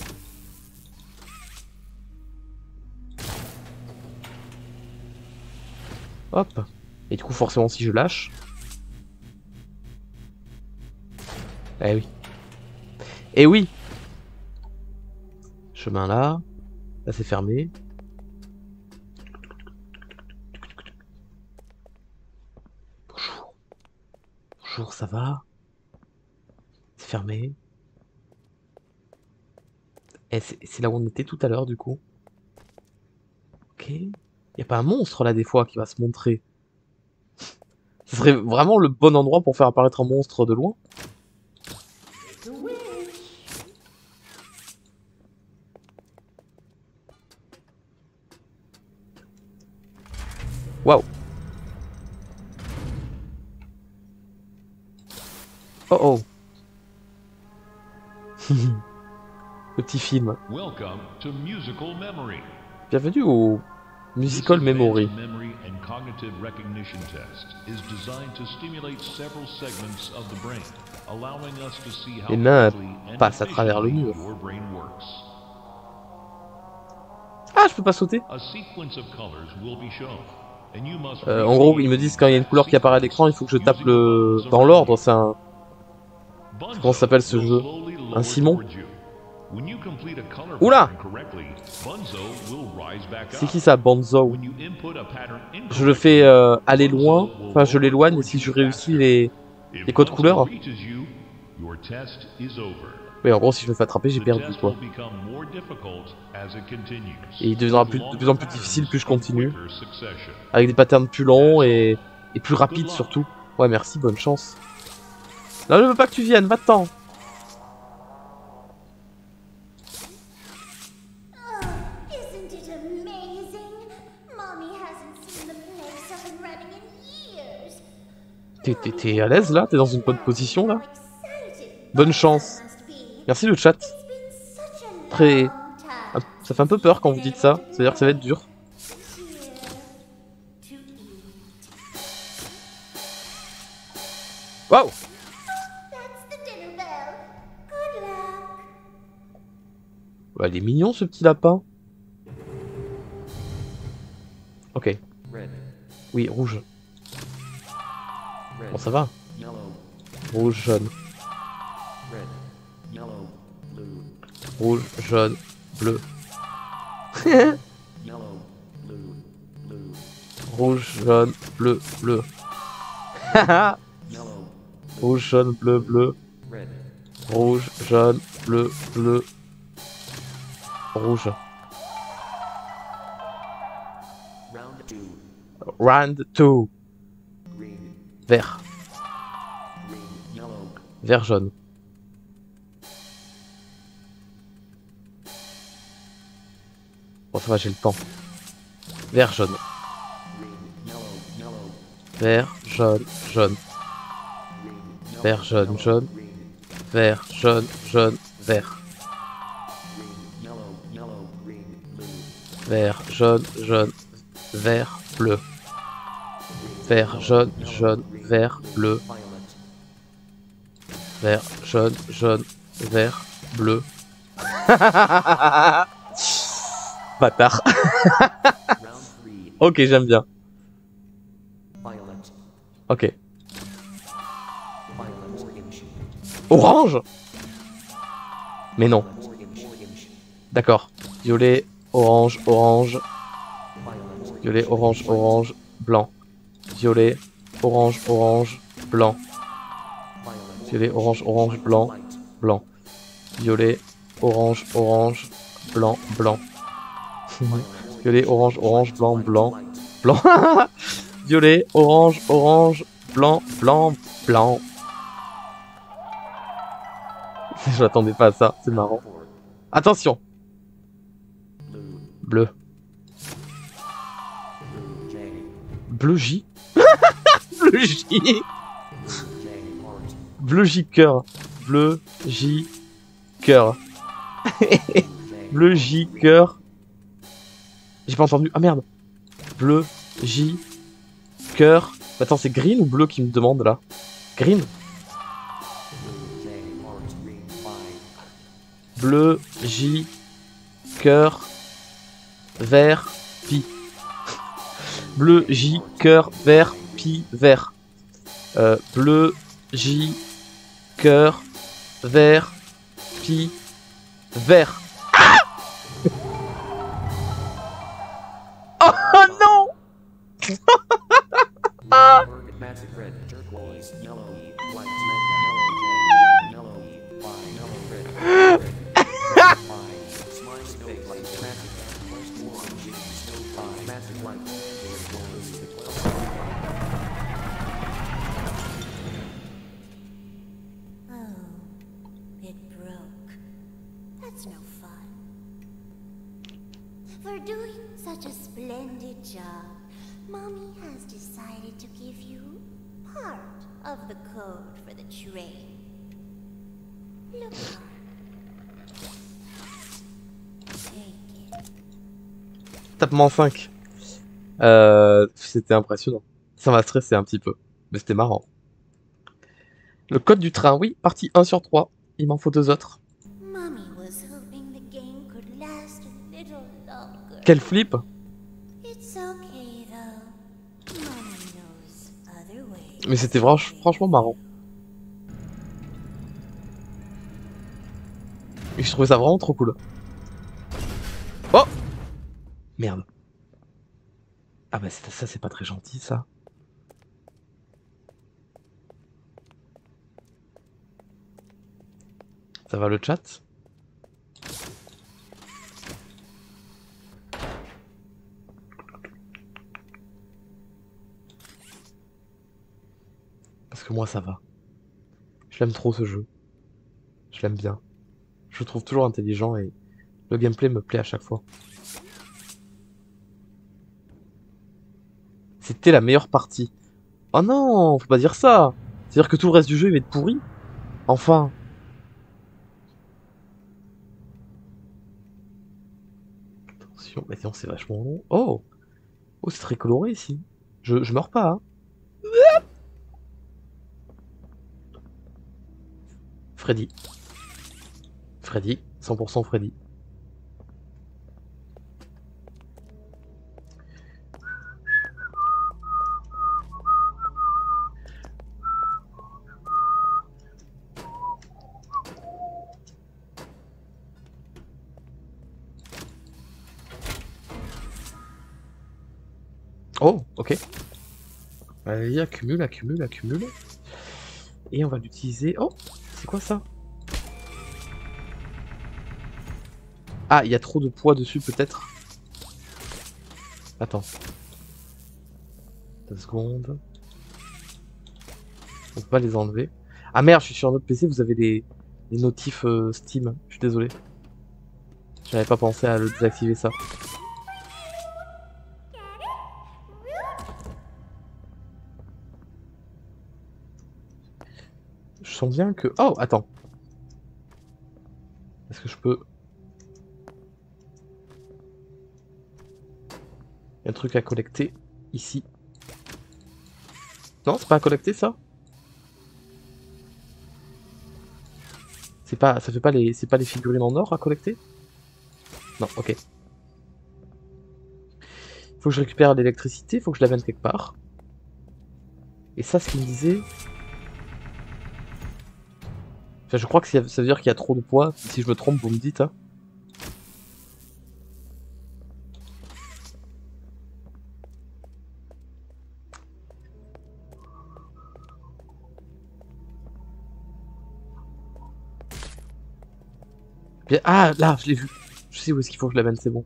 Hop. Et du coup, forcément, si je lâche... Eh oui. Eh oui! Chemin là. Là, c'est fermé. Bonjour. Bonjour, ça va? C'est fermé. Et c'est c'est là où on était tout à l'heure, du coup. Ok. Y a pas un monstre là des fois qui va se montrer. Ce serait vraiment le bon endroit pour faire apparaître un monstre de loin. Waouh. Oh oh. Le petit film. Bienvenue au Musical Memory. Les mains passent à travers le mur. Ah, je peux pas sauter. Euh, en gros, ils me disent quand il y a une couleur qui apparaît à l'écran, il faut que je tape le dans l'ordre. C'est un... Comment ça s'appelle ce jeu? Un Simon? Oula! C'est qui ça, Bonzo? Je le fais euh, aller loin, enfin je l'éloigne, et si je réussis les, les codes couleurs. Mais en gros, si je me fais attraper, j'ai perdu quoi. Et il deviendra plus, de plus en plus difficile plus je continue. Avec des patterns plus longs et, et plus rapides surtout. Ouais, merci, bonne chance. Là, je veux pas que tu viennes, va-t'en. T'es à l'aise là? T'es dans une bonne position là? Bonne chance. Merci le chat. Très... Ça fait un peu peur quand vous dites ça. Ça veut dire que ça va être dur. Waouh! Ouais, il est mignon ce petit lapin. Ok. Oui, rouge. Bon, ça va. Rouge, jaune. Rouge, jaune, bleu. Rouge, jaune, bleu, bleu. Rouge, jaune, bleu, bleu. Rouge, jaune, bleu, bleu. Rouge. Round two. Vert. Vert jaune. Bon, ça va, j'ai le temps. Vert jaune. Vert jaune jaune. Vert jaune jaune. Vert jaune jaune vert. Vert jaune jaune vert bleu. Vert jaune jaune vert bleu. Vert jaune jaune vert bleu. Bâtard. Ok, j'aime bien. Ok. Orange? Mais non. D'accord. Violet, orange, orange. Violet, orange, orange, blanc. Violet, orange, orange, blanc. Violet, orange, orange, blanc, blanc. Violet, orange, orange, blanc, blanc. Violet, orange, orange, blanc, blanc, blanc. Violet, orange, orange, blanc, blanc, blanc. Je m'attendais pas à ça, c'est marrant. Attention. Bleu. Bleu J. Bleu J. Bleu J cœur. Bleu J cœur. Bleu J cœur. J'ai pas entendu. Ah merde. Bleu J cœur. Attends, c'est green ou bleu qui me demande là? Green. Bleu J cœur vert pi. Bleu J cœur vert pi vert. Euh, bleu J cœur vert pi vert. Ah oh non. Ah For doing such a splendid job, Mommy has decided to give you part of the code for the train. Look on. Take it. Tapement cinq. Euh, c'était impressionnant. Ça m'a stressé un petit peu, mais c'était marrant. Le code du train, oui, partie un sur trois. Il m'en faut deux autres. Mommy was hoping the game could last a little longer. Quel flip! It's okay though. Mommy knows other ways. Mais c'était franch- franchement marrant. Et je trouvais ça vraiment trop cool. Oh! Merde. Ah bah c'est- ça c'est pas très gentil ça. Ça va le chat? Parce que moi ça va. Je l'aime trop ce jeu. Je l'aime bien. Je le trouve toujours intelligent et le gameplay me plaît à chaque fois. C'était la meilleure partie. Oh non, faut pas dire ça. C'est-à-dire que tout le reste du jeu il va être pourri. Enfin. Attention, mais sinon c'est vachement long. Oh, oh c'est très coloré ici. Je, je meurs pas. Hein. Freddy. Freddy, cent pour cent Freddy. Oh, ok. Allez, accumule, accumule, accumule. Et on va l'utiliser. Oh, c'est quoi ça? Ah, il y a trop de poids dessus peut-être. Attends. Deux secondes. On peut pas les enlever. Ah merde, je suis sur un autre P C, vous avez les, les notifs euh, Steam. Je suis désolé. J'avais pas pensé à le désactiver ça. Je sens bien que... Oh, attends. Est-ce que je peux... Il y a un truc à collecter ici. Non, c'est pas à collecter ça? C'est pas, ça fait pas les, c'est pas les figurines en or à collecter? Non, ok. Faut que je récupère l'électricité, faut que je la mette quelque part. Et ça, ce qu'il me disait... Enfin, je crois que ça veut dire qu'il y a trop de poids. Si je me trompe, vous me dites, hein. Bien... Ah, là, je l'ai vu. Je sais où est-ce qu'il faut que je l'amène, c'est bon.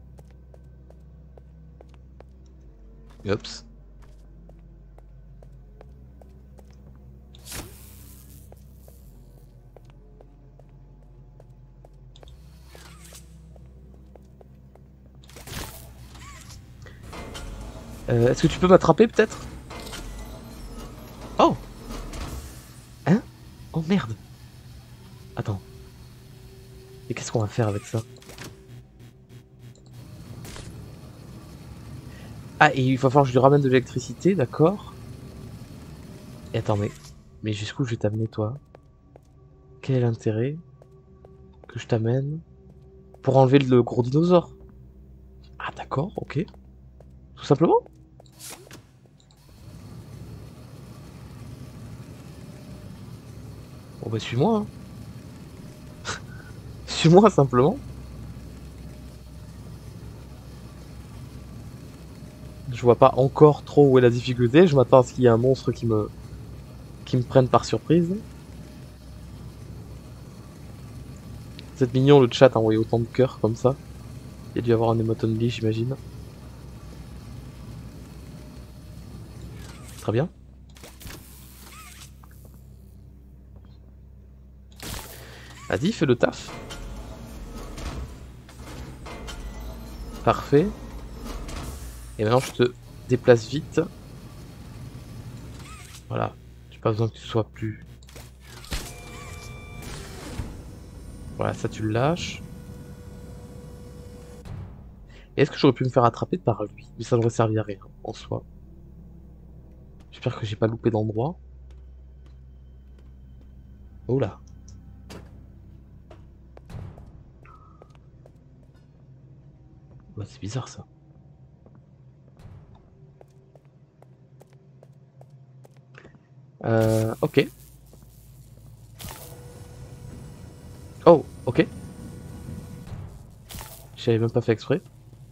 Oups. Euh, est-ce que tu peux m'attraper, peut-être? Oh! Hein? Oh, merde! Attends. Et qu'est-ce qu'on va faire avec ça? Ah, et il va falloir que je lui ramène de l'électricité, d'accord. Et attends, mais... Mais jusqu'où je vais t'amener, toi? Quel est l'intérêt que je t'amène pour enlever le gros dinosaure? Ah, d'accord, ok. Tout simplement? Bon, bah, suis-moi, hein. Suis-moi, simplement. Je vois pas encore trop où est la difficulté. Je m'attends à ce qu'il y ait un monstre qui me... qui me prenne par surprise. Vous êtes mignon, le chat, a envoyé autant de cœurs comme ça. Il y a dû y avoir un emote only, j'imagine. Très bien. Vas-y, fais le taf. Parfait. Et maintenant, je te déplace vite. Voilà. J'ai pas besoin que tu sois plus... Voilà, ça tu le lâches. Et est-ce que j'aurais pu me faire attraper par lui? Mais ça n'aurait servi à rien, en soi. J'espère que j'ai pas loupé d'endroit. Oula. Ouais, c'est bizarre ça. Euh, ok. Oh, ok. J'avais même pas fait exprès.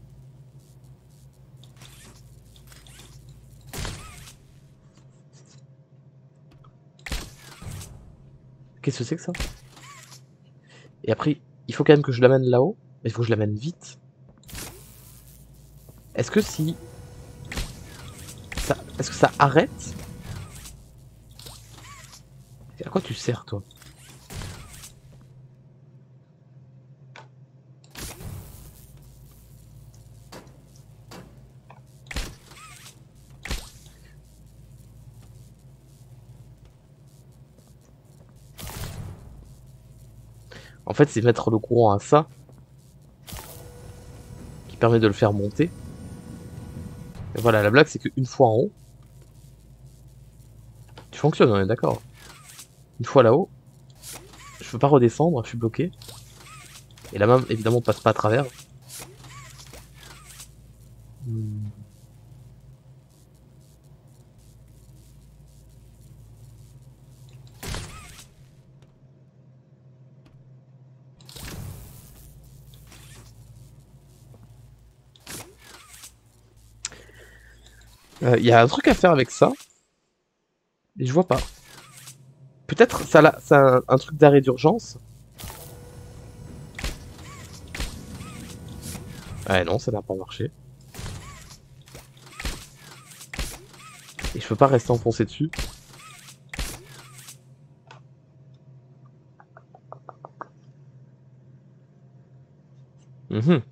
Qu'est-ce que c'est que ça? Et après, il faut quand même que je l'amène là-haut. Mais il faut que je l'amène vite. Est-ce que si... Ça... Est-ce que ça arrête? À quoi tu sers, toi? En fait, c'est mettre le courant à ça qui permet de le faire monter. Et voilà, la blague, c'est qu'une fois en haut, tu fonctionnes, on est d'accord. Une fois là-haut, je peux pas redescendre, je suis bloqué. Et la main, évidemment, passe pas à travers. Hmm. Il euh, y a un truc à faire avec ça, mais je vois pas. Peut-être ça, a, ça a un, un truc d'arrêt d'urgence. Ouais, non, ça n'a pas marché. Et je peux pas rester enfoncé dessus. Mmh.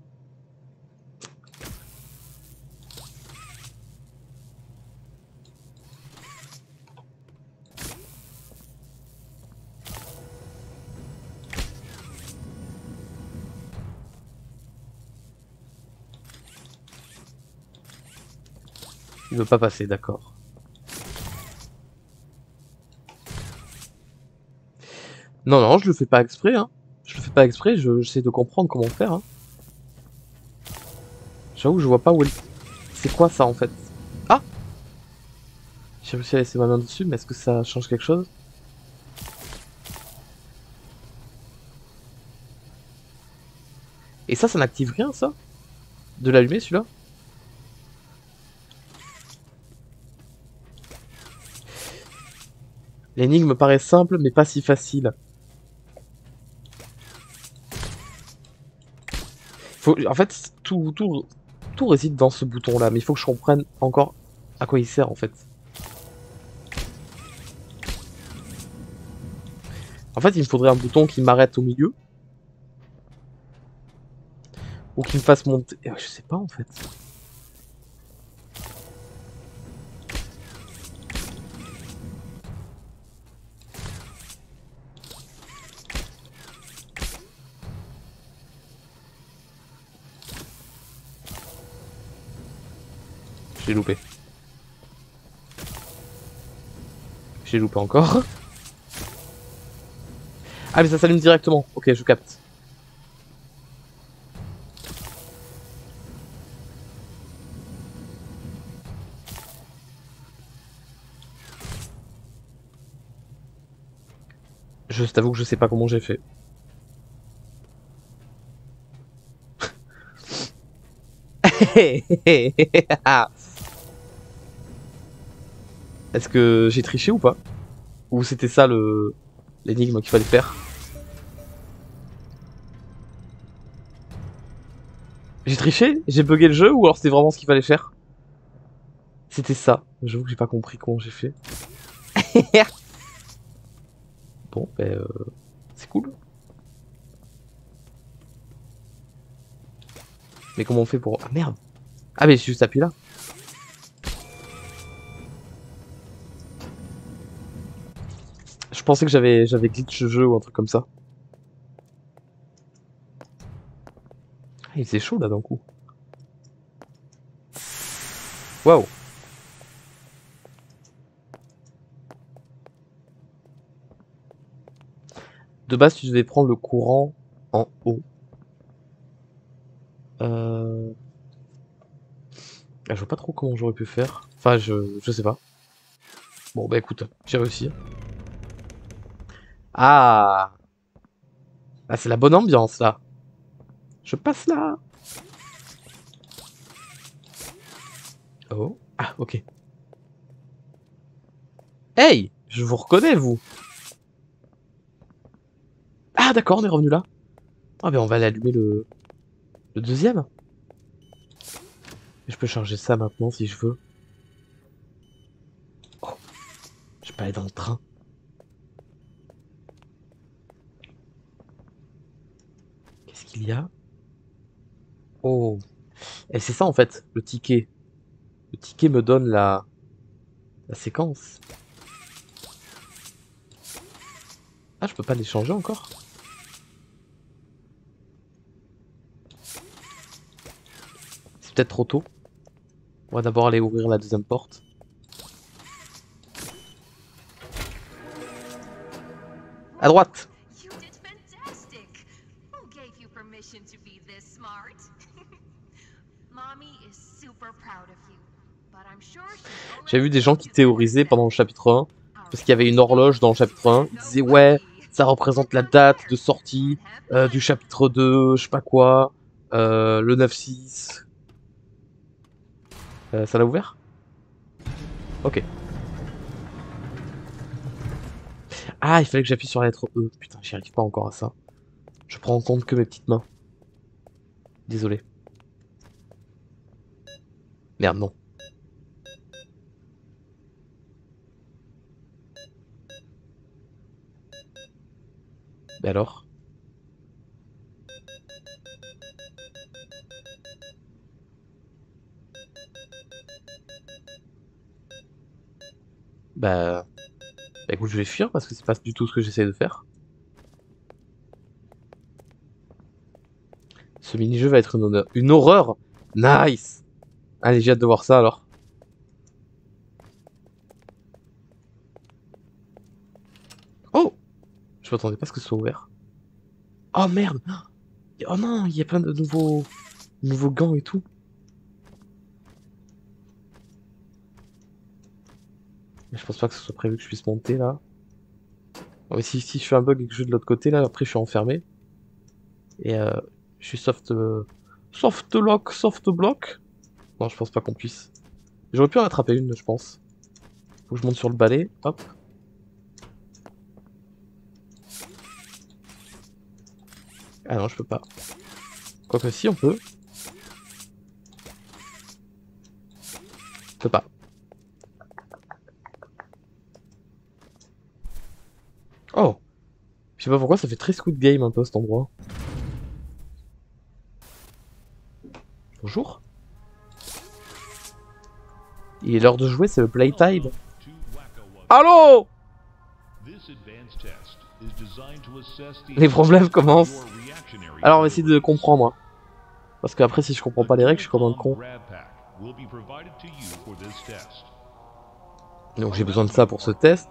Il veut pas passer, d'accord. Non, non, je le fais pas exprès, hein. Je le fais pas exprès, je- j'essaie de comprendre comment faire, hein. J'avoue, je vois pas où est le... C'est quoi ça, en fait? Ah! J'ai réussi à laisser ma main dessus, mais est-ce que ça change quelque chose? Et ça, ça n'active rien, ça? De l'allumer, celui-là? L'énigme paraît simple, mais pas si facile. Faut... En fait, tout, tout, tout réside dans ce bouton-là, mais il faut que je comprenne encore à quoi il sert, en fait. En fait, il me faudrait un bouton qui m'arrête au milieu. Ou qui me fasse monter... Je sais pas, en fait. J'ai loupé. J'ai loupé encore. Ah mais ça s'allume directement. Ok, je capte. Je t'avoue que je sais pas comment j'ai fait. Est-ce que j'ai triché ou pas? Ou c'était ça le l'énigme qu'il fallait faire? J'ai triché? J'ai bugué le jeu ou alors c'était vraiment ce qu'il fallait faire? C'était ça. J'avoue que j'ai pas compris comment j'ai fait. Bon, ben... Euh, c'est cool. Mais comment on fait pour... Ah merde! Ah mais j'ai juste appuyé là. Je pensais que j'avais j'avais glitch le jeu ou un truc comme ça. Ah, il faisait chaud là d'un coup. Waouh! De base, tu devais prendre le courant en haut. Euh... Ah, je vois pas trop comment j'aurais pu faire. Enfin, je, je sais pas. Bon, bah écoute, j'ai réussi. Ah! Ah, c'est la bonne ambiance là. Je passe là. Oh. Ah, ok. Hey! Je vous reconnais, vous. Ah, d'accord, on est revenu là. Ah, ben on va aller allumer le, le deuxième. Et je peux charger ça maintenant si je veux. Oh. Je peux aller dans le train. Qu'est-ce qu'il y a? Oh. Et c'est ça en fait, le ticket. Le ticket me donne la, la séquence. Ah, je peux pas les changer encore? C'est peut-être trop tôt. On va d'abord aller ouvrir la deuxième porte. À droite! You did fantastic. Who gave you permission to be this smart? Mommy is super proud of you, but I'm sure she's J'ai vu des gens qui théorisaient pendant le chapitre un, parce qu'il y avait une horloge dans le chapitre un, ils disaient ouais, ça représente la date de sortie euh, du chapitre deux, je sais pas quoi, euh, le neuf six. Euh, ça l'a ouvert? Ok. Ah, il fallait que j'appuie sur la lettre E. Putain, j'y arrive pas encore à ça. Je prends en compte que mes petites mains. Désolé. Merde, non. Mais alors? Bah... bah écoute, je vais fuir parce que c'est pas du tout ce que j'essaie de faire. Ce mini-jeu va être une, honneur... une horreur. Nice. Allez, j'ai hâte de voir ça alors. Oh! Je m'attendais pas à ce que ce soit ouvert. Oh merde! Oh non, il y a plein de nouveaux... nouveaux gants et tout. Mais je pense pas que ce soit prévu que je puisse monter là. Oh, mais si, si je fais un bug et que je vais de l'autre côté là, après je suis enfermé. Et euh, je suis soft... Euh... soft lock, soft block. Non, je pense pas qu'on puisse. J'aurais pu en attraper une, je pense. Faut que je monte sur le balai, hop. Ah non, je peux pas. Quoique si, on peut. Je peux pas. Oh! Je sais pas pourquoi, ça fait très Squid Game un peu cet endroit. Bonjour. Il est l'heure de jouer, c'est le playtime. Allô? Les problèmes commencent. Alors on va essayer de comprendre. Parce qu'après si je comprends pas les règles, je suis comme un con. Donc j'ai besoin de ça pour ce test.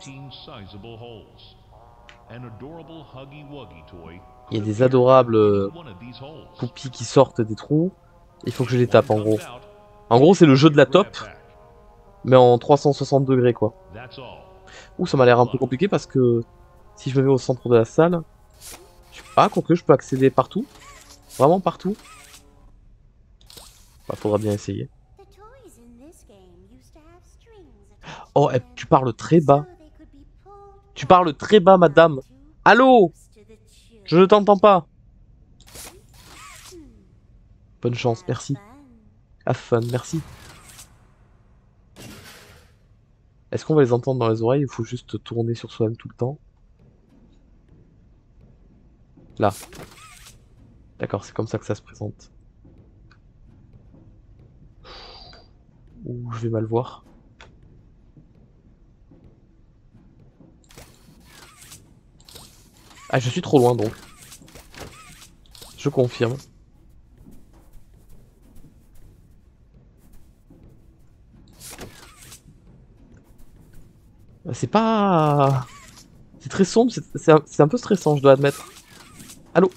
Il y a des adorables euh, poupies qui sortent des trous. Il faut que je les tape en gros. En gros c'est le jeu de la top. Mais en trois cent soixante degrés quoi. Ouh, ça m'a l'air un peu compliqué parce que si je me mets au centre de la salle, je sais pas, quoique je peux accéder partout. Vraiment partout. Bah, faudra bien essayer. Oh, eh, tu parles très bas. Tu parles très bas, madame. Allô? Je ne t'entends pas. Bonne chance, merci. Have fun, merci. Est-ce qu'on va les entendre dans les oreilles ou il faut juste tourner sur soi-même tout le temps? Là. D'accord, c'est comme ça que ça se présente. Ouh, je vais mal voir. Ah, je suis trop loin donc. Je confirme. C'est pas... C'est très sombre, c'est un, un peu stressant, je dois admettre. Allô?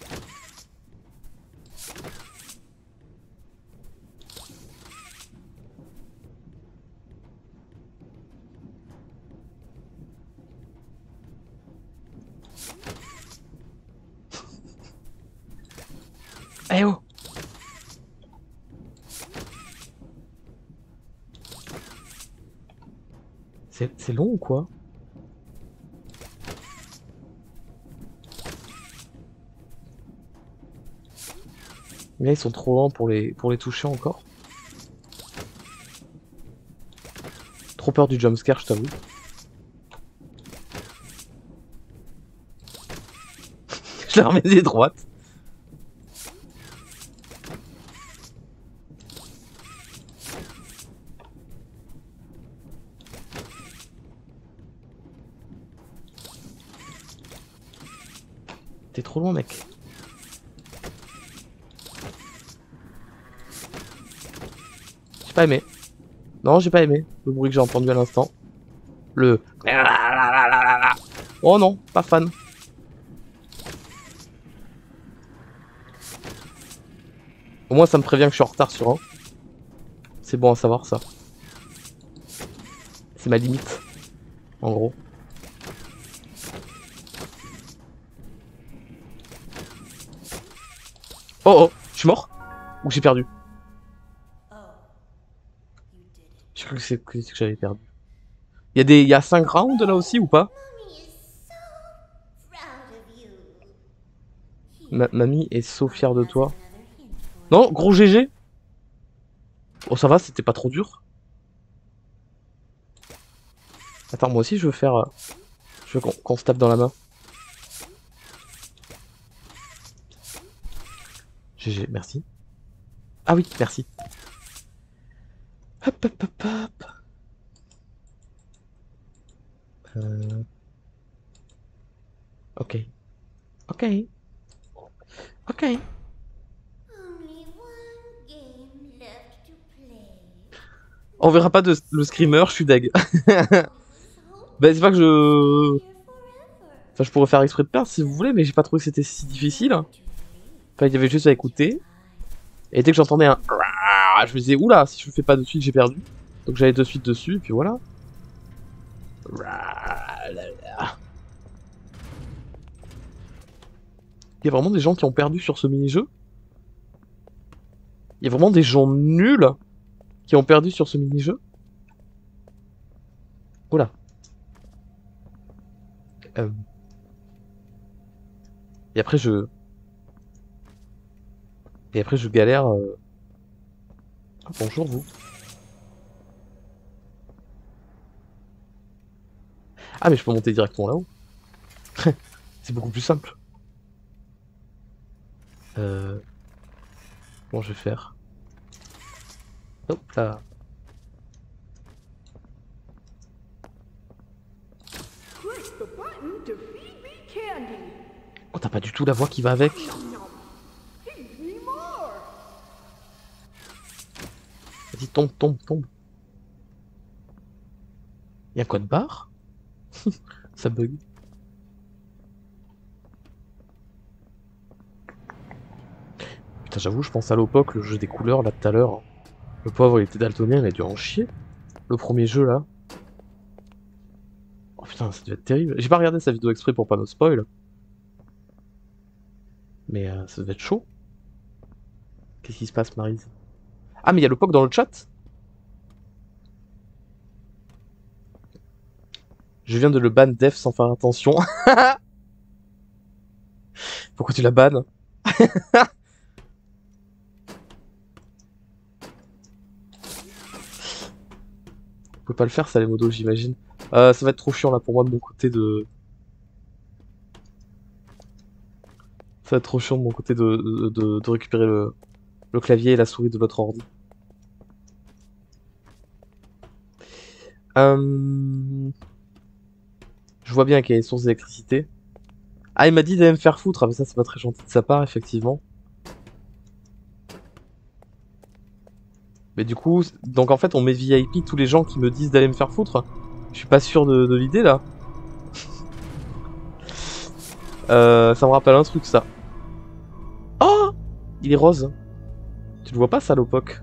Eh oh! C'est long ou quoi? Mais là ils sont trop lents pour les, pour les toucher encore. Trop peur du jumpscare, je t'avoue. Je leur mets des droites. T'es trop loin, mec. J'ai pas aimé. Non, j'ai pas aimé le bruit que j'ai entendu à l'instant. Le... Oh non, pas fan. Au moins ça me prévient que je suis en retard sur un. C'est bon à savoir ça. C'est ma limite. En gros. Oh oh, je suis mort? Ou j'ai perdu? J'ai cru que c'est que, que j'avais perdu. Il y a des, il y a cinq rounds là aussi ou pas? Ma mamie est so fière de toi. Non, gros G G. Oh ça va, c'était pas trop dur. Attends, moi aussi je veux faire... Euh, je veux qu'on qu'on se tape dans la main. G G, merci. Ah oui, merci. Hop hop hop hop. Euh... Ok. Ok. Ok. On verra pas de, le screamer, je suis deg. Bah c'est pas que je... Enfin je pourrais faire exprès de perdre si vous voulez, mais j'ai pas trouvé que c'était si difficile. Enfin il y avait juste à écouter. Et dès que j'entendais un... Je me disais, oula, si je le fais pas de suite j'ai perdu. Donc j'allais de suite dessus, et puis voilà. Il y a vraiment des gens qui ont perdu sur ce mini-jeu. Il y a vraiment des gens nuls qui ont perdu sur ce mini-jeu. Oula. Euh... Et après je... Et après je galère... Euh... Ah, bonjour vous. Ah mais je peux monter directement là-haut. C'est beaucoup plus simple. Euh... Comment je vais faire? Hop là. Oh t'as pas du tout la voix qui va avec. Vas-y tombe, tombe, tombe. Y'a un code barre? Ça bug. Putain j'avoue je pense à Lopoc, le jeu des couleurs là tout à l'heure. Le pauvre il était daltonien, il a dû en chier. Le premier jeu là. Oh putain ça devait être terrible. J'ai pas regardé sa vidéo exprès pour pas me spoil. Mais euh, ça devait être chaud. Qu'est-ce qui se passe Maryse? Ah mais il y a Lopoc dans le chat. Je viens de le ban def sans faire attention. Pourquoi tu la bannes? pouvez pas le faire ça les modos j'imagine. Euh, ça va être trop chiant là pour moi de mon côté de... Ça va être trop chiant de mon côté de, de, de, de récupérer le, le clavier et la souris de l'autre ordi. Euh... Je vois bien qu'il y a une source d'électricité. Ah, il m'a dit d'aller me faire foutre. Ah, mais ça, c'est pas très gentil de sa part, effectivement. Mais du coup, donc en fait, on met V I P tous les gens qui me disent d'aller me faire foutre. Je suis pas sûr de, de l'idée, là. euh, ça me rappelle un truc, ça. Oh! Il est rose. Tu le vois pas, salopoc?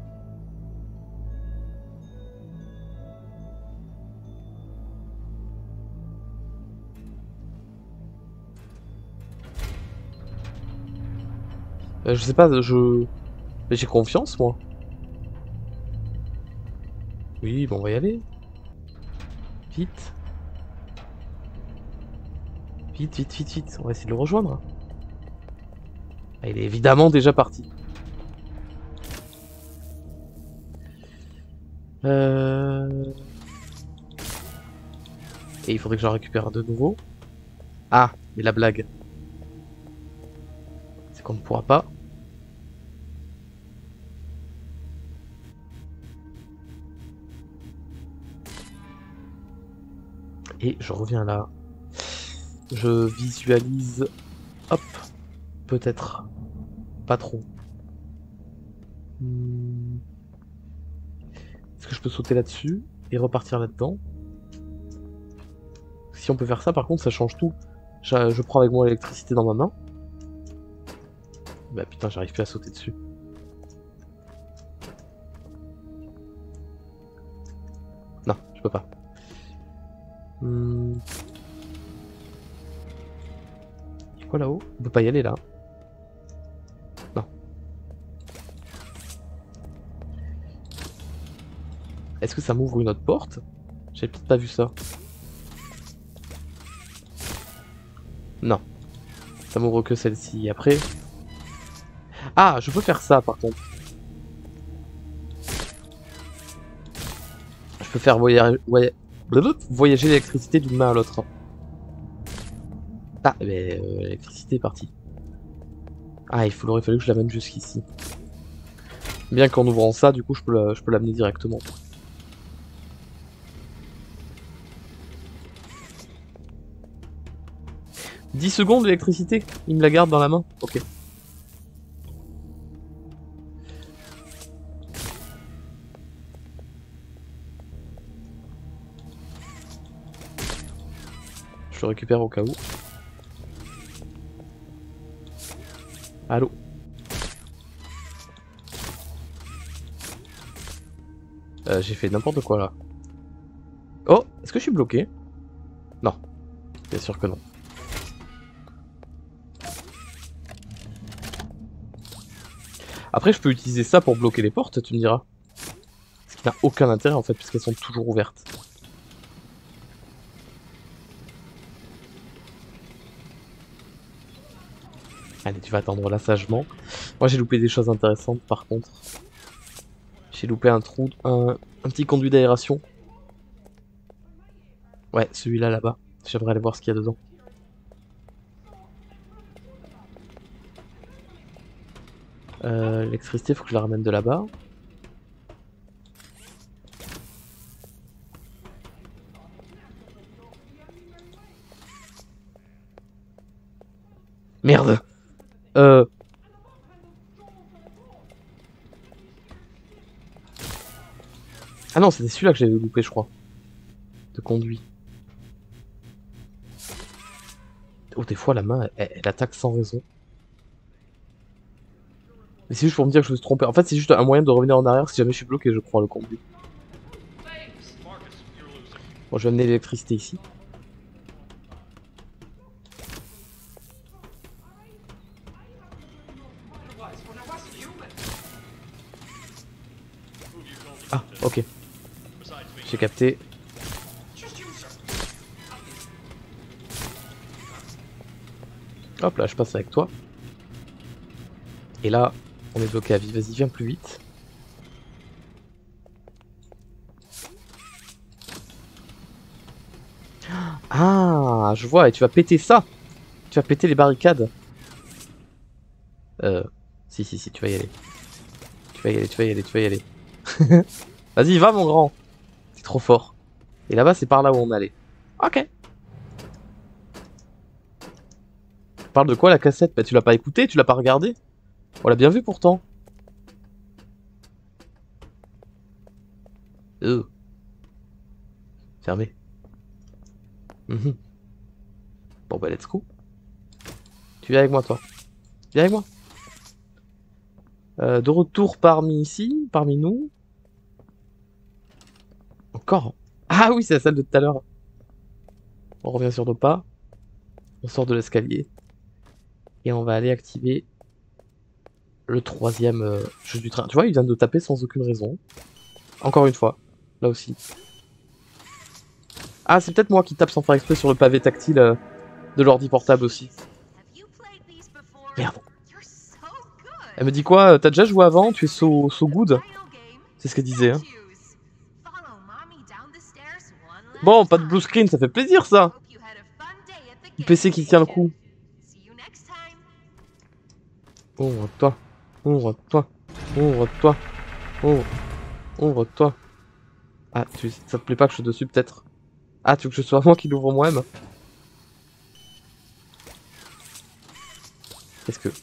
Euh, je sais pas, je... Mais j'ai confiance, moi. Oui, bon, on va y aller. Vite. Vite, vite, vite, vite. On va essayer de le rejoindre. Ah, il est évidemment déjà parti. Euh... Et il faudrait que j'en récupère de nouveau. Ah, mais la blague. C'est qu'on ne pourra pas. Et je reviens là. Je visualise. Hop. Peut-être. Pas trop. Hmm. Est-ce que je peux sauter là-dessus et repartir là-dedans? Si on peut faire ça, par contre, ça change tout. Je, je prends avec moi l'électricité dans ma main. Bah putain, j'arrive plus à sauter dessus. Non, je peux pas. Hmm. Y'a quoi là-haut? On peut pas y aller là. Non. Est-ce que ça m'ouvre une autre porte? J'avais peut-être pas vu ça. Non. Ça m'ouvre que celle-ci. Après... Ah, je peux faire ça par contre. Je peux faire voyager, voyager l'électricité d'une main à l'autre. Ah, mais euh, l'électricité est partie. Ah, il faut, aurait fallu que je l'amène jusqu'ici. Bien qu'en ouvrant ça, du coup, je peux l'amener directement. dix secondes d'électricité, il me la garde dans la main. Ok. Je le récupère au cas où. Allô? Euh, j'ai fait n'importe quoi là. Oh, est-ce que je suis bloqué? Non. Bien sûr que non. Après, je peux utiliser ça pour bloquer les portes, tu me diras. Ce qui n'a aucun intérêt en fait, puisqu'elles sont toujours ouvertes. Allez, tu vas attendre là sagement. Moi, j'ai loupé des choses intéressantes par contre. J'ai loupé un trou, un, un petit conduit d'aération. Ouais, celui-là là-bas. J'aimerais aller voir ce qu'il y a dedans. Euh, L'électricité, faut que je la ramène de là-bas. Merde. Euh... Ah non, c'était celui-là que j'avais loupé, je crois. De conduit. Oh, des fois, la main, elle, elle attaque sans raison. Mais c'est juste pour me dire que je me suis trompé. En fait, c'est juste un moyen de revenir en arrière si jamais je suis bloqué, je crois, le conduit. Bon, je vais amener l'électricité ici. Ah, ok. J'ai capté. Hop là, je passe avec toi. Et là, on est bloqué à vie. Vas-y, viens plus vite. Ah, je vois, et tu vas péter ça. Tu vas péter les barricades. Euh... Si, si, si, tu vas y aller. Tu vas y aller, tu vas y aller, tu vas y aller. Vas-y, va mon grand. C'est trop fort. Et là-bas, c'est par là où on allait. Ok. Tu parles de quoi la cassette? Bah tu l'as pas écouté, tu l'as pas regardé. On l'a bien vu pourtant. Euh. Fermé. Mhm. Bon bah let's go. Tu viens avec moi toi. Viens avec moi. Euh, de retour parmi ici, parmi nous. Encore. Ah oui, c'est la salle de tout à l'heure. On revient sur nos pas. On sort de l'escalier. Et on va aller activer le troisième euh, jeu du train. Tu vois, il vient de taper sans aucune raison. Encore une fois. Là aussi. Ah, c'est peut-être moi qui tape sans faire exprès sur le pavé tactile euh, de l'ordi portable aussi. Merde. Elle me dit quoi? T'as déjà joué avant? Tu es so, so good? C'est ce qu'elle disait. Hein. Bon, pas de blue screen, ça fait plaisir ça. Le P C qui tient le coup. Ouvre-toi. Ouvre-toi. Ouvre-toi. Ouvre. Ouvre-toi. Ah, tu, ça te plaît pas que je suis dessus peut-être? Ah, tu veux que je sois moi qui l'ouvre moi-même? Qu'est-ce que...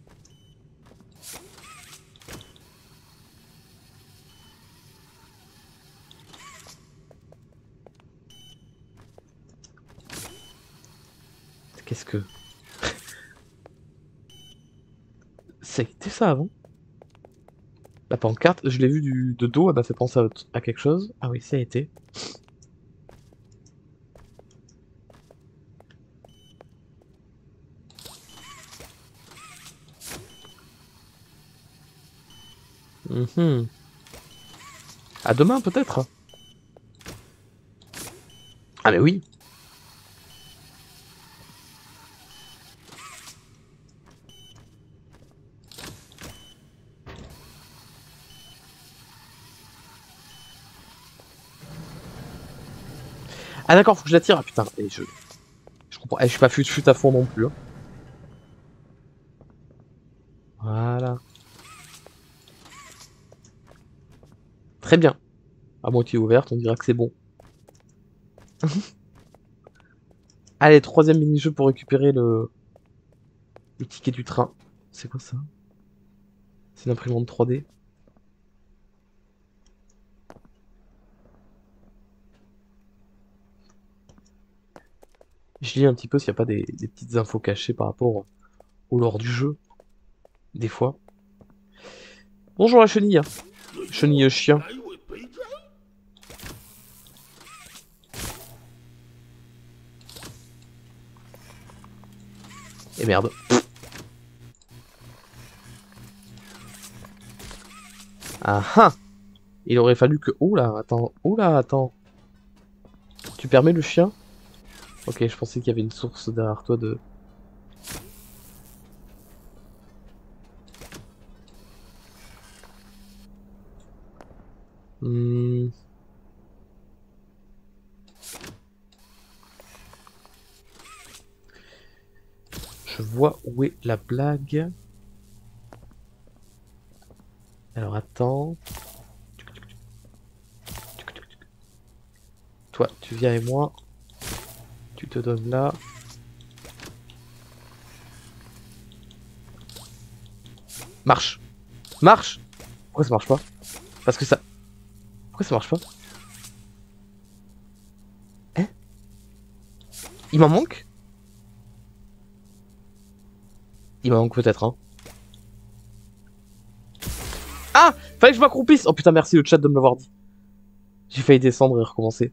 Qu'est-ce que... C'était ça avant? La pancarte, je l'ai vue du... de dos, elle m'a fait penser à... à quelque chose. Ah oui, ça a été. Mmh. À demain peut-être. Ah mais oui. Ah d'accord, faut que je la tire. Ah putain, et je... Je comprends. Eh, je suis pas fut-fut à fond non plus. Hein. Voilà. Très bien. À moitié ouverte, on dira que c'est bon. Allez, troisième mini-jeu pour récupérer le... le ticket du train. C'est quoi ça? C'est une imprimante trois D. Je lis un petit peu s'il n'y a pas des, des petites infos cachées par rapport au lore du jeu. Des fois. Bonjour la chenille. Chenille chien. Et merde. Ah ah. Il aurait fallu que... Oh là, attends. Oh là, attends. Tu permets le chien? Ok, je pensais qu'il y avait une source derrière toi de... Hmm. Je vois où est la blague. Alors attends. Toi, tu viens avec moi. Tu te donnes là. Marche. Marche. Pourquoi ça marche pas? Parce que ça... Pourquoi ça marche pas? Hein? Il m'en manque? Il m'en manque peut-être, hein. Ah! Fallait que je m'accroupisse! Oh putain, merci le chat de me l'avoir dit. J'ai failli descendre et recommencer.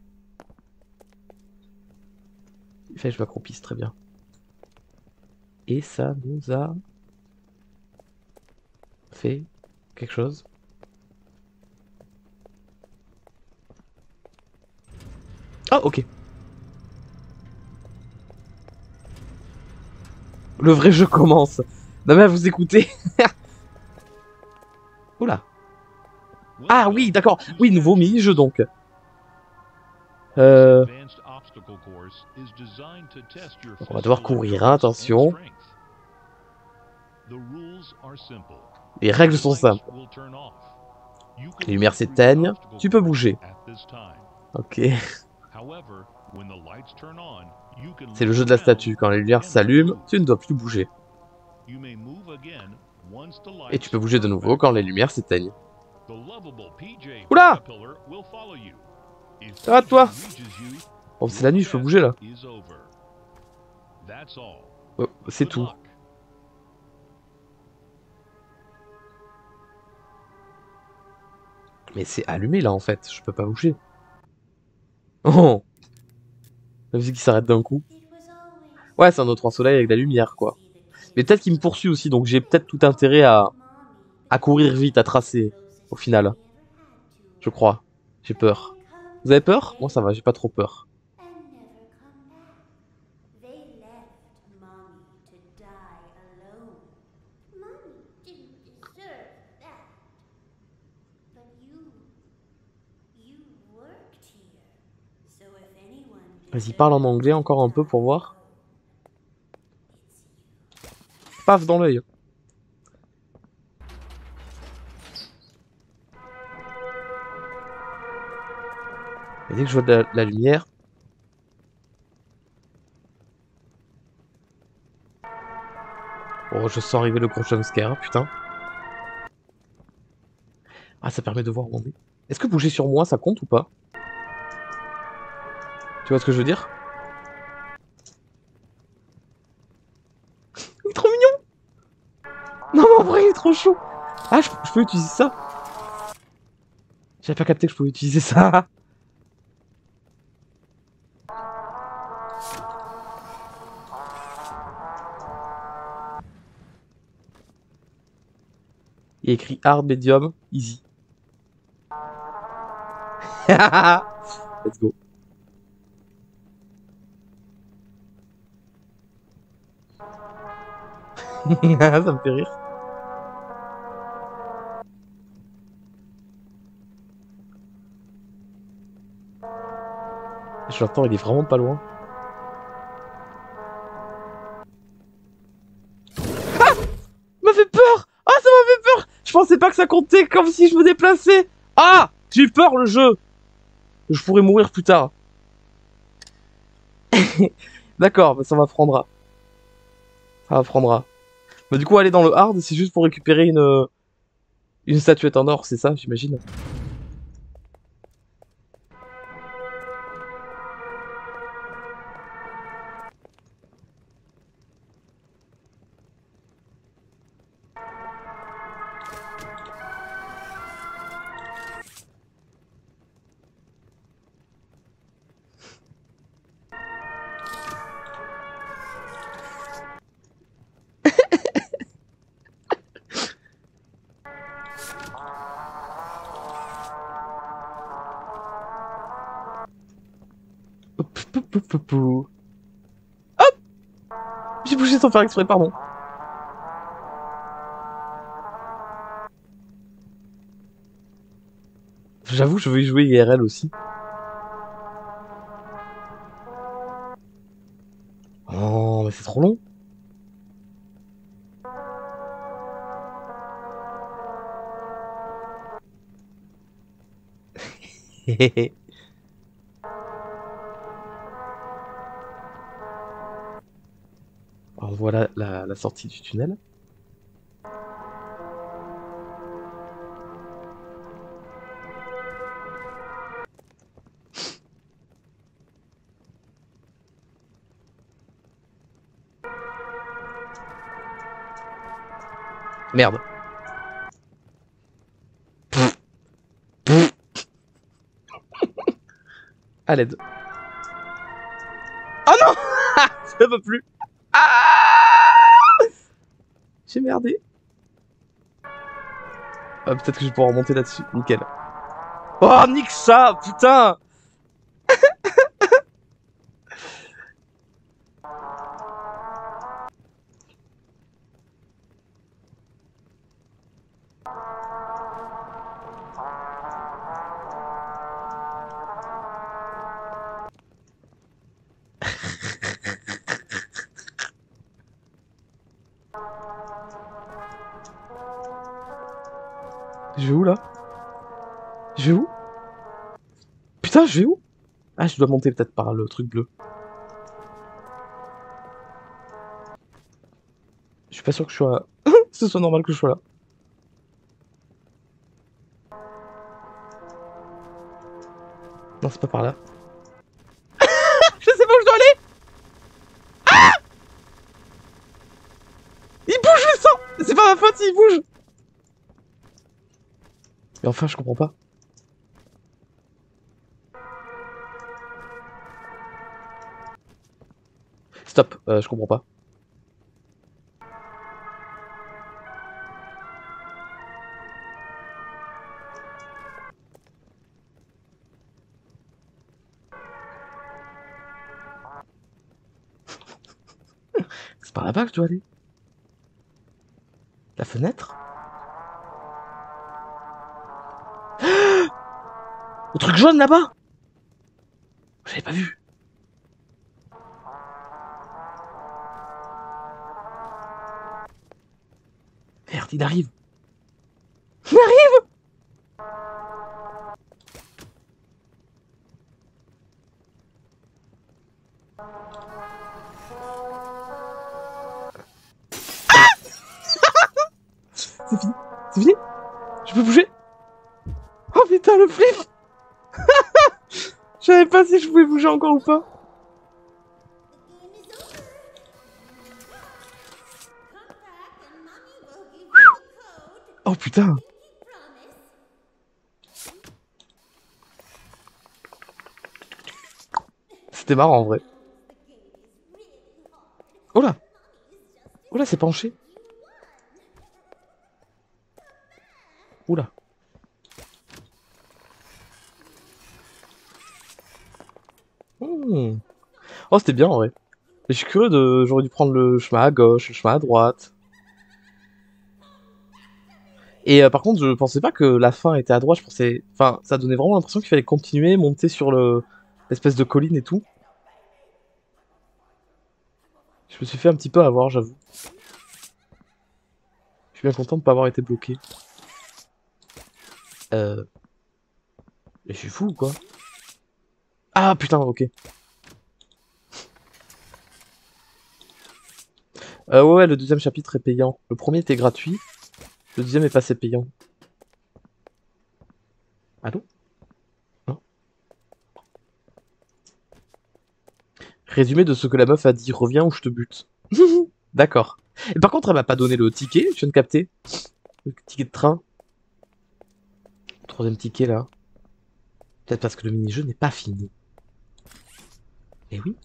Il fallait que je m'accroupisse, très bien. Et ça nous a... fait quelque chose. Ah, ok. Le vrai jeu commence. Non mais vous écoutez. Oula. Ah oui, d'accord. Oui, nouveau mini-jeu donc. Euh... On va devoir courir, hein, attention. Les règles sont simples. Les lumières s'éteignent, tu peux bouger. Ok. C'est le jeu de la statue. Quand les lumières s'allument, tu ne dois plus bouger. Et tu peux bouger de nouveau quand les lumières s'éteignent. Oula! Ça va toi? Oh, c'est la nuit, je peux bouger là. Oh, c'est tout. Mais c'est allumé là en fait, je peux pas bouger. Oh! La musique qui s'arrête d'un coup. Ouais, c'est un autre soleil avec de la lumière quoi. Mais peut-être qu'il me poursuit aussi, donc j'ai peut-être tout intérêt à... à courir vite, à tracer, au final. Je crois. J'ai peur. Vous avez peur? Moi ça va, j'ai pas trop peur. Vas-y, parle en anglais encore un peu pour voir. Paf dans l'œil. Et dès que je vois de la, la lumière... Oh, je sens arriver le gros jumpscare, putain. Ah, ça permet de voir où on est. Est-ce que bouger sur moi, ça compte ou pas? Tu vois ce que je veux dire? Il est trop mignon! Non, mais en vrai, il est trop chaud! Ah, je, je peux utiliser ça? J'avais pas capté que je pouvais utiliser ça! Il y a écrit hard, medium, easy. Let's go. Ça me fait rire. Je l'entends, il est vraiment pas loin. Ah! Il m'a fait peur! Ah, ça m'a fait peur! Je pensais pas que ça comptait comme si je me déplaçais! Ah! J'ai eu peur, le jeu! Je pourrais mourir plus tard. D'accord, bah ça m'apprendra. Ça m'apprendra. Bah du coup, aller dans le hard, c'est juste pour récupérer une... Une statuette en or, c'est ça, j'imagine? Hop! J'ai bougé sans faire exprès, pardon. J'avoue, je veux y jouer I R L aussi. Oh, mais c'est trop long. Alors voilà la, la sortie du tunnel. Merde. À l'aide. Oh non! Ça va plus. Ah! J'ai merdé. Ah, peut-être que je vais pouvoir remonter là-dessus. Nickel. Oh, nique ça! Putain! Je vais où là? Je vais où? Putain, je vais où? Ah, je dois monter peut-être par le truc bleu. Je suis pas sûr que je sois... ce soit normal que je sois là. Non, c'est pas par là. Je sais pas où je dois aller. Ah, il bouge le sang. C'est pas ma faute s'il bouge. Et enfin, je comprends pas. Stop, euh, je comprends pas. C'est par là-bas que je dois aller. La fenêtre? Le truc jaune là-bas? J'avais pas vu. Merde, il arrive. Il arrive. Ah. C'est fini. C'est fini. Je peux bouger. Oh putain, le flip. Je savais pas si je pouvais bouger encore ou pas. Oh putain. C'était marrant en vrai. Oh là. Oh là, c'est penché. Oula. Mmh. Oh, c'était bien en vrai. Mais je suis curieux de... J'aurais dû prendre le chemin à gauche, le chemin à droite. Et euh, par contre, je pensais pas que la fin était à droite. Je pensais... Enfin, ça donnait vraiment l'impression qu'il fallait continuer, monter sur le l'espèce de colline et tout. Je me suis fait un petit peu avoir, j'avoue. Je suis bien content de pas avoir été bloqué. Euh... Mais je suis fou ou quoi? Ah putain, ok. Euh, ouais, ouais, le deuxième chapitre est payant. Le premier était gratuit. Le deuxième est passé payant. Allô? Non? Résumé de ce que la meuf a dit. Reviens ou je te bute. D'accord. Et par contre, elle m'a pas donné le ticket, je viens de capter. Le ticket de train. Troisième ticket, là. Peut-être parce que le mini-jeu n'est pas fini. Eh oui.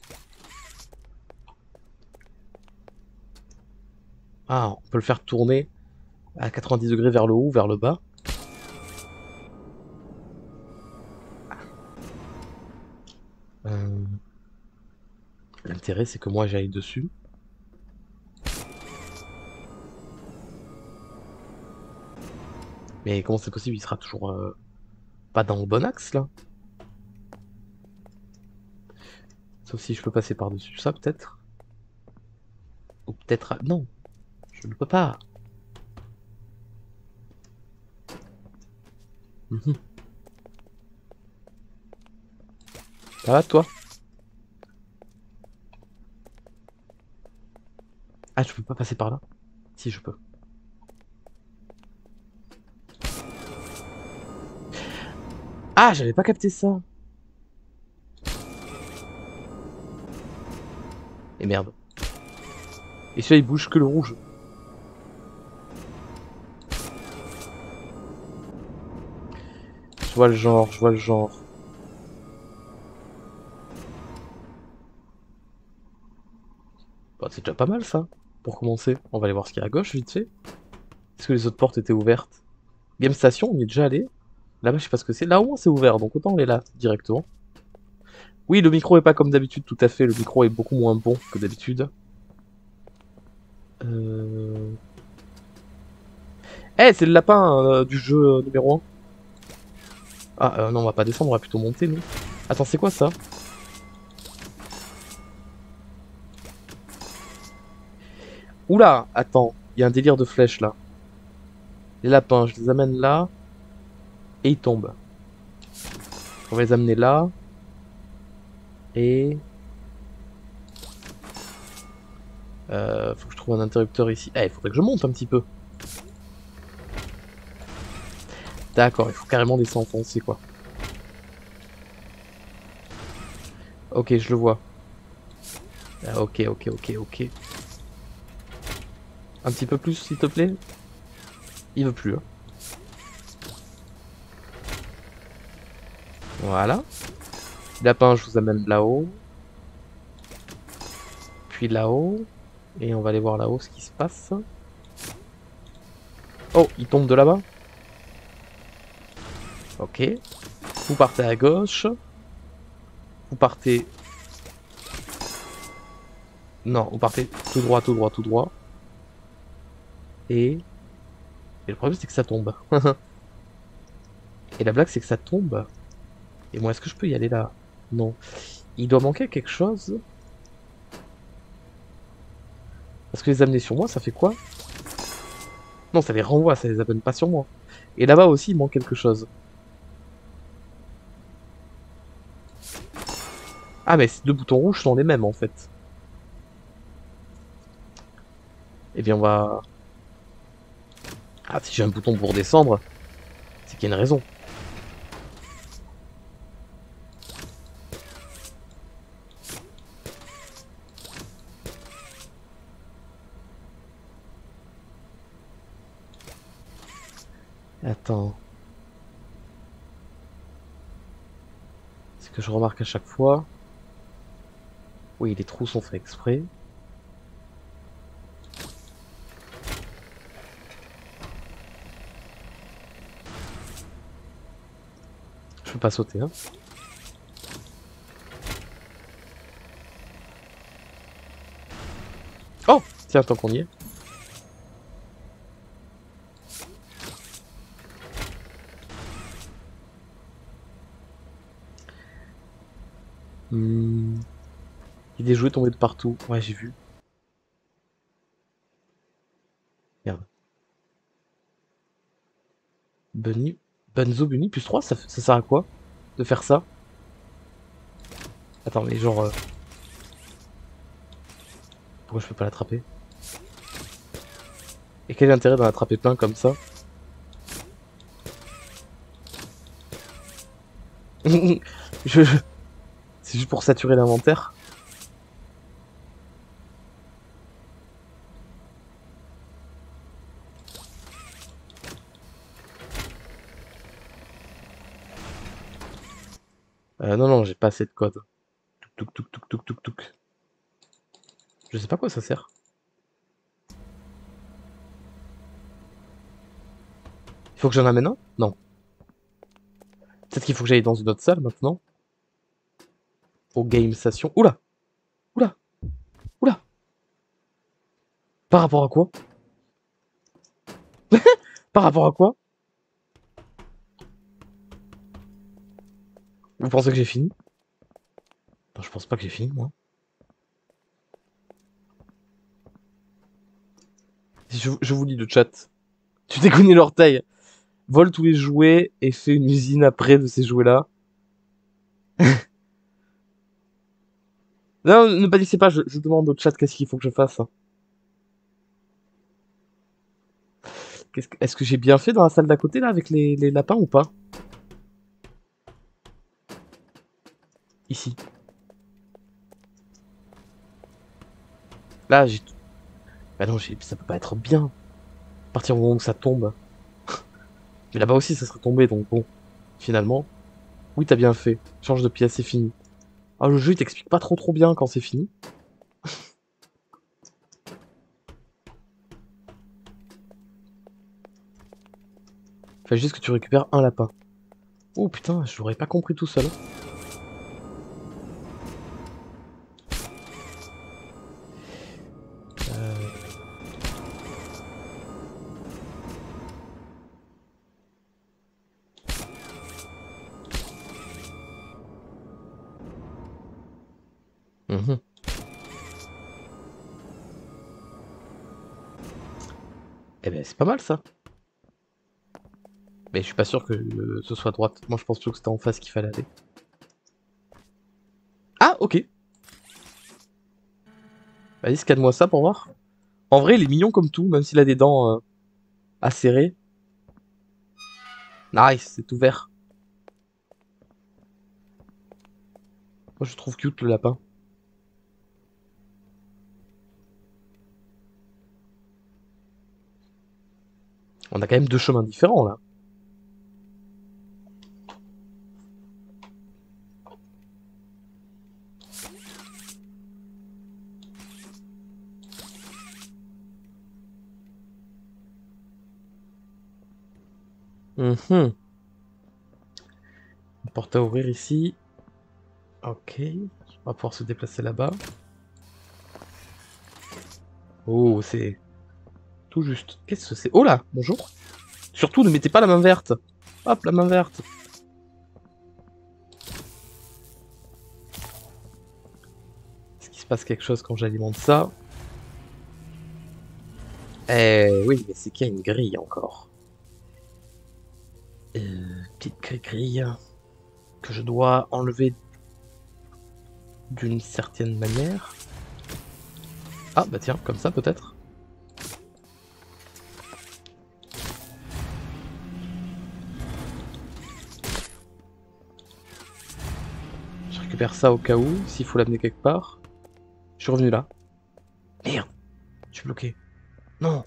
Ah, on peut le faire tourner à quatre-vingt-dix degrés vers le haut ou vers le bas. Euh... L'intérêt, c'est que moi, j'aille dessus. Mais comment c'est possible? Il sera toujours euh, pas dans le bon axe, là. Sauf si je peux passer par-dessus ça, peut-être. Ou peut-être... Non, je ne peux pas. Mmh. Ça va, toi? Ah, je peux pas passer par là? Si, je peux. Ah, j'avais pas capté ça. Et merde. Et celui-là, il bouge que le rouge. Je vois le genre, je vois le genre. Bah, c'est déjà pas mal, ça. Pour commencer, on va aller voir ce qu'il y a à gauche, vite fait. Est-ce que les autres portes étaient ouvertes? Game Station, on y est déjà allé. Là-bas, je sais pas ce que c'est. Là, au moins, c'est ouvert, donc autant aller là, directement. Oui, le micro est pas comme d'habitude, tout à fait. Le micro est beaucoup moins bon que d'habitude. Euh... Eh, hey, c'est le lapin euh, du jeu euh, numéro un. Ah, euh, non, on va pas descendre, on va plutôt monter, nous. Attends, c'est quoi ça? Oula, attends, il y a un délire de flèches, là. Les lapins, je les amène là. Et ils tombent. On va les amener là. Et... Euh, faut que je trouve un interrupteur ici. Eh, il faudrait que je monte un petit peu. D'accord, il faut carrément les s'enfoncer, quoi. Ok, je le vois. Ah, ok, ok, ok, ok. Un petit peu plus, s'il te plaît. Il veut plus, hein. Voilà. Lapin, je vous amène là-haut. Puis là-haut. Et on va aller voir là-haut ce qui se passe. Oh, il tombe de là-bas. Ok. Vous partez à gauche. Vous partez... Non, vous partez tout droit, tout droit, tout droit. Et... Et le problème, c'est que ça tombe. Et la blague, c'est que ça tombe. Et moi, est-ce que je peux y aller là? Non. Il doit manquer quelque chose. Parce que les amener sur moi, ça fait quoi? Non, ça les renvoie, ça les amène pas sur moi. Et là-bas aussi, il manque quelque chose. Ah, mais ces deux boutons rouges sont les mêmes, en fait. Eh bien, on va... Ah, si j'ai un bouton pour descendre, c'est qu'il y a une raison. Attends. C'est que je remarque à chaque fois. Oui, les trous sont faits exprès. Je peux pas sauter, hein. Oh! Tiens, tant qu'on y est. Hmm. Il y a des jouets tombés de partout. Ouais, j'ai vu. Merde. Bunny. Bunzo Bunny plus trois, ça, ça sert à quoi? De faire ça? Attends, mais genre... euh, Pourquoi je peux pas l'attraper? Et quel est l'intérêt d'en attraper plein comme ça? je... je- C'est juste pour saturer l'inventaire. Euh, non, non, j'ai pas assez de code. Touk touk touk touk touk touk. Je sais pas quoi ça sert. Il faut que j'en amène un? Non. Peut-être qu'il faut que j'aille dans une autre salle maintenant. Au Game Station. Oula! Oula! Oula! Par rapport à quoi? Par rapport à quoi? Vous pensez que j'ai fini? Non, je pense pas que j'ai fini, moi. Je, je vous lis le chat. Tu déconnes l'orteil. Vole tous les jouets et fais une usine après de ces jouets-là. Non, ne paniquez pas, je, je demande au chat qu'est-ce qu'il faut que je fasse. Qu'est-ce que- Est-ce que j'ai bien fait dans la salle d'à côté, là, avec les, les lapins ou pas? Ici. Là, j'ai... tout- Bah non, j'ai- ça peut pas être bien. À partir du moment où ça tombe. Mais là-bas aussi, ça serait tombé, donc bon. Finalement... Oui, t'as bien fait. Change de pièce, c'est fini. Ah, le jeu, il t'explique pas trop trop bien quand c'est fini. Fallait juste que tu récupères un lapin. Oh putain, je l'aurais pas compris tout seul. Euh... mhm. Eh ben, c'est pas mal ça. Mais je suis pas sûr que euh, ce soit droite. Moi je pense plutôt que c'était en face qu'il fallait aller. Ah, ok. Vas-y, scanne-moi ça pour voir. En vrai, il est mignon comme tout, même s'il a des dents euh, acérées. Nice, c'est ouvert. Moi je trouve cute le lapin. On a quand même deux chemins différents là. Mhm. Une porte à ouvrir ici. Ok. On va pouvoir se déplacer là-bas. Oh, c'est tout juste. Qu'est-ce que c'est? Oh là, bonjour. Surtout, ne mettez pas la main verte. Hop, la main verte. Est-ce qu'il se passe quelque chose quand j'alimente ça? Eh oui, mais c'est qu'il y a une grille encore. Euh, petite grille que je dois enlever d'une certaine manière. Ah bah tiens, comme ça peut-être. Je récupère ça au cas où, s'il faut l'amener quelque part. Je suis revenu là. Merde, je suis bloqué. Non.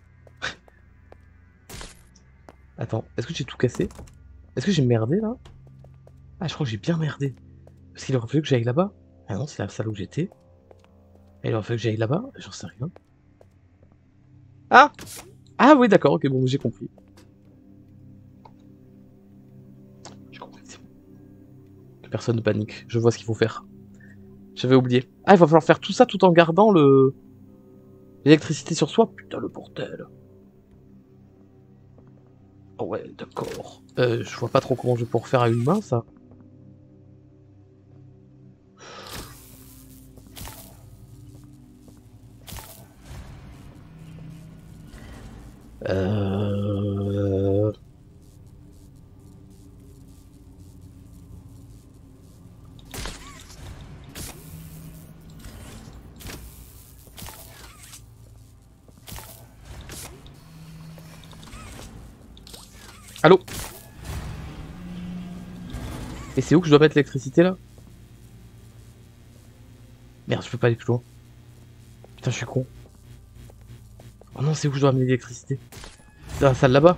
Attends, est-ce que j'ai tout cassé? Est-ce que j'ai merdé là? Ah, je crois que j'ai bien merdé. Parce qu'il aurait fallu que j'aille là-bas. Ah non, c'est la salle où j'étais. Et il aurait fallu que j'aille là-bas. J'en sais rien. Ah! Ah oui, d'accord, ok, bon, j'ai compris. J'ai compris, c'est bon. Que personne ne panique, je vois ce qu'il faut faire. J'avais oublié. Ah, il va falloir faire tout ça tout en gardant le... l'électricité sur soi. Putain, le bordel. Oh ouais, d'accord. Euh, je vois pas trop comment je vais pouvoir faire à une main, ça. Euh... Allô? Et c'est où que je dois mettre l'électricité là? Merde, je peux pas aller plus loin. Putain, je suis con. Oh non, c'est où que je dois amener l'électricité? C'est dans la salle là-bas?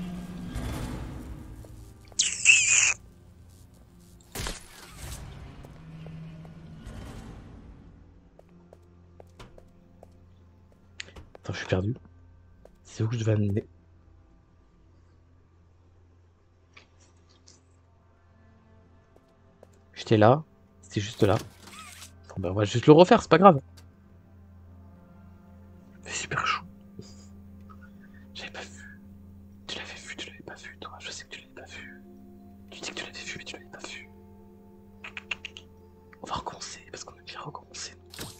Attends, je suis perdu. C'est où que je devais amener? J'étais là. C'était juste là. Bon, bah, on va juste le refaire, c'est pas grave. C'est super chaud. J'avais pas vu. Tu l'avais vu, tu l'avais pas vu, toi. Je sais que tu l'avais pas vu. Tu dis que tu l'avais vu, mais tu l'avais pas vu. On va recommencer, parce qu'on a bien recommencé.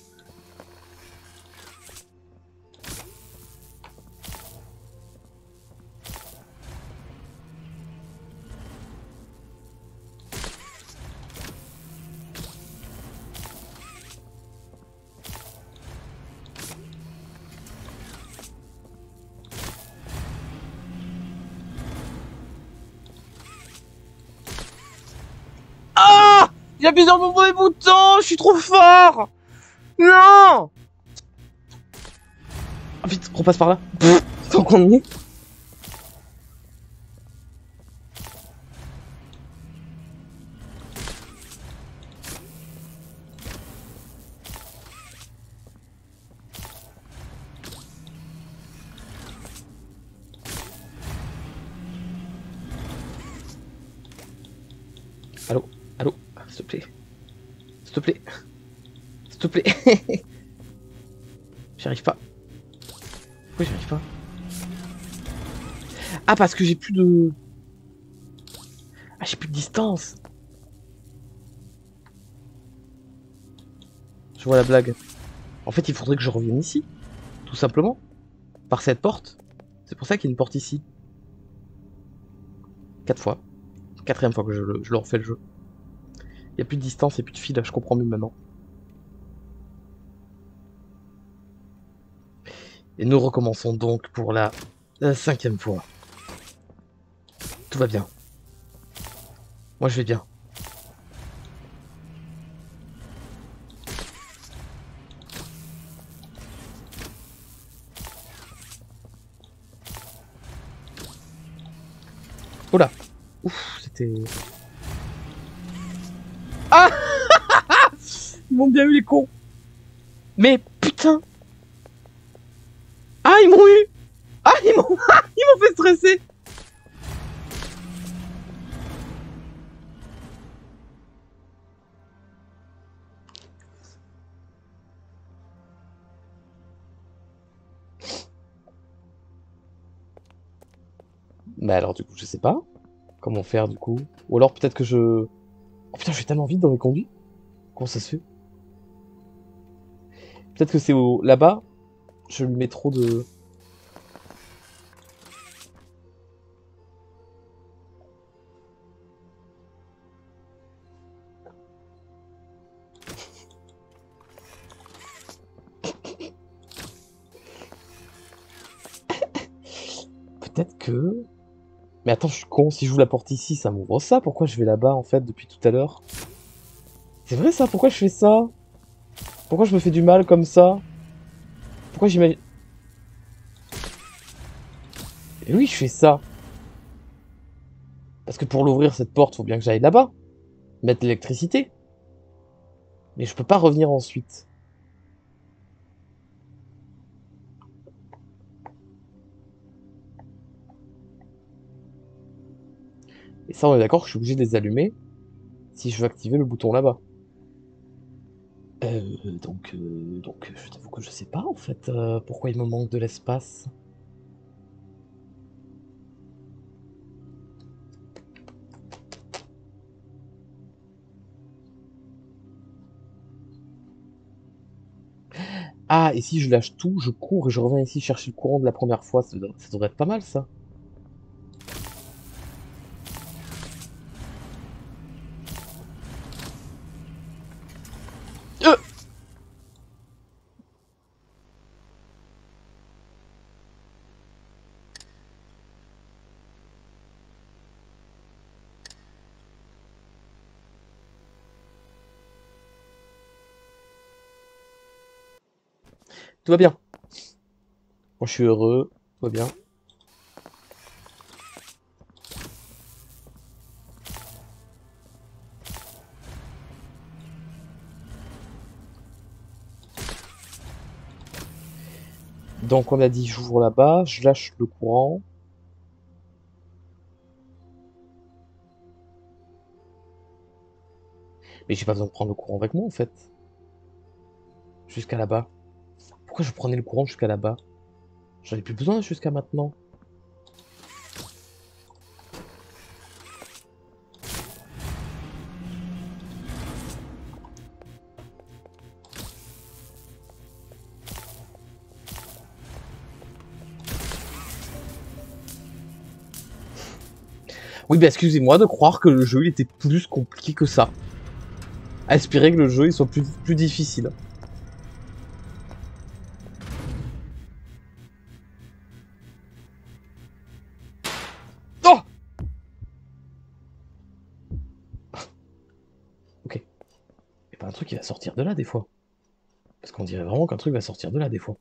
Ah! J'appuie sur le mauvais bouton! Je suis trop fort! Non! Ah, vite, repasse par là. Tant qu'on y est. Allô? Allô? S'il te plaît. S'il te plaît. S'il te plaît. J'y arrive pas. Pourquoi j'y arrive pas? Ah, parce que j'ai plus de... Ah, j'ai plus de distance. Je vois la blague. En fait, il faudrait que je revienne ici. Tout simplement. Par cette porte. C'est pour ça qu'il y a une porte ici. Quatre fois. Quatrième fois que je, le, je le refais le jeu. Il n'y a plus de distance et plus de fil, je comprends mieux maintenant. Et nous recommençons donc pour la, la cinquième fois. Tout va bien. Moi je vais bien. Oula. Ouf, c'était... Ah. Ils m'ont bien eu les cons. Mais putain. Ah, ils m'ont eu. Ah, ils m'ont ils m'ont fait stresser. Bah alors du coup, je sais pas comment faire du coup. Ou alors peut-être que je... Oh putain, je vais tellement vite dans les conduits. Comment ça se fait? Peut-être que c'est au... là-bas. Je lui mets trop de... Peut-être que... Mais attends, je suis con, si j'ouvre la porte ici, ça m'ouvre ça. Pourquoi je vais là-bas, en fait, depuis tout à l'heure? C'est vrai, ça? Pourquoi je fais ça? Pourquoi je me fais du mal, comme ça? Pourquoi j'imagine... Et oui, je fais ça. Parce que pour l'ouvrir, cette porte, faut bien que j'aille là-bas. Mettre l'électricité. Mais je peux pas revenir ensuite. Et ça, on est d'accord que je suis obligé de les allumer si je veux activer le bouton là-bas. Euh, donc, euh, donc, je t'avoue que je sais pas, en fait, euh, pourquoi il me manque de l'espace. Ah, et si je lâche tout, je cours et je reviens ici chercher le courant de la première fois, ça devrait, ça devrait être pas mal, ça. Euh Tout va bien. Moi, je suis heureux, tout va bien. Donc, on a dit, j'ouvre là-bas, je lâche le courant. Mais j'ai pas besoin de prendre le courant avec moi, en fait. Jusqu'à là-bas. Pourquoi je prenais le courant jusqu'à là-bas? J'en ai plus besoin jusqu'à maintenant. Oui, bah excusez-moi de croire que le jeu il était plus compliqué que ça. À espérer que le jeu il soit plus, plus difficile. Oh! Ok. Il y a pas un truc qui va sortir de là des fois. Parce qu'on dirait vraiment qu'un truc va sortir de là des fois.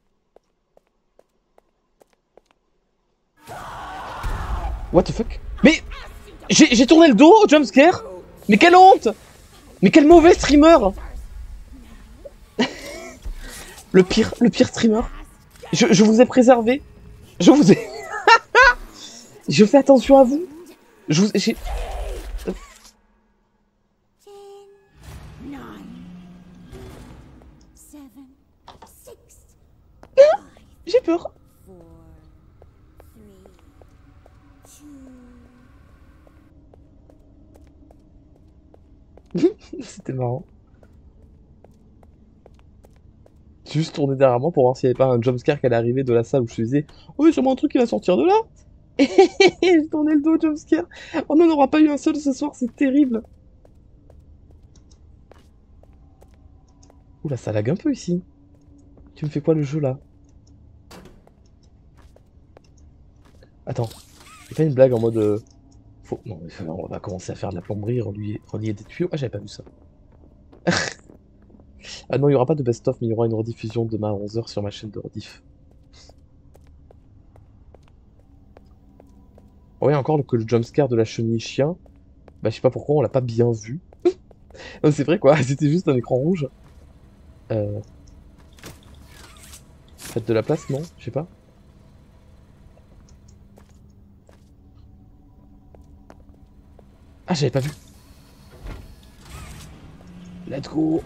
What the fuck? Mais j'ai tourné le dos au jumpscare. Mais quelle honte! Mais quel mauvais streamer! Le pire, le pire streamer. Je, je vous ai préservé. Je vous ai... Je fais attention à vous. Je vous... J'ai... J'ai peur. C'était marrant. J'ai juste tourné derrière moi pour voir s'il n'y avait pas un jumpscare qui allait arriver de la salle où je disais « Oh, il y a sûrement un truc qui va sortir de là !» J'ai tourné le dos au jumpscare. On n'en aura pas eu un seul ce soir, c'est terrible. Oula, ça lag un peu ici. Tu me fais quoi le jeu là? Attends, c'est pas une blague en mode... euh, Faut... Non, mais on va commencer à faire de la plomberie, relier, relier des tuyaux. Ah, j'avais pas vu ça. Ah non, il y aura pas de best-of, mais il y aura une rediffusion demain à onze heures sur ma chaîne de rediff. Ouais, encore que le jumpscare de la chenille chien, bah je sais pas pourquoi on l'a pas bien vu. Non, c'est vrai quoi, c'était juste un écran rouge. Euh... Faites de la place, non? Je sais pas. Ah, j'avais pas vu. Let's go.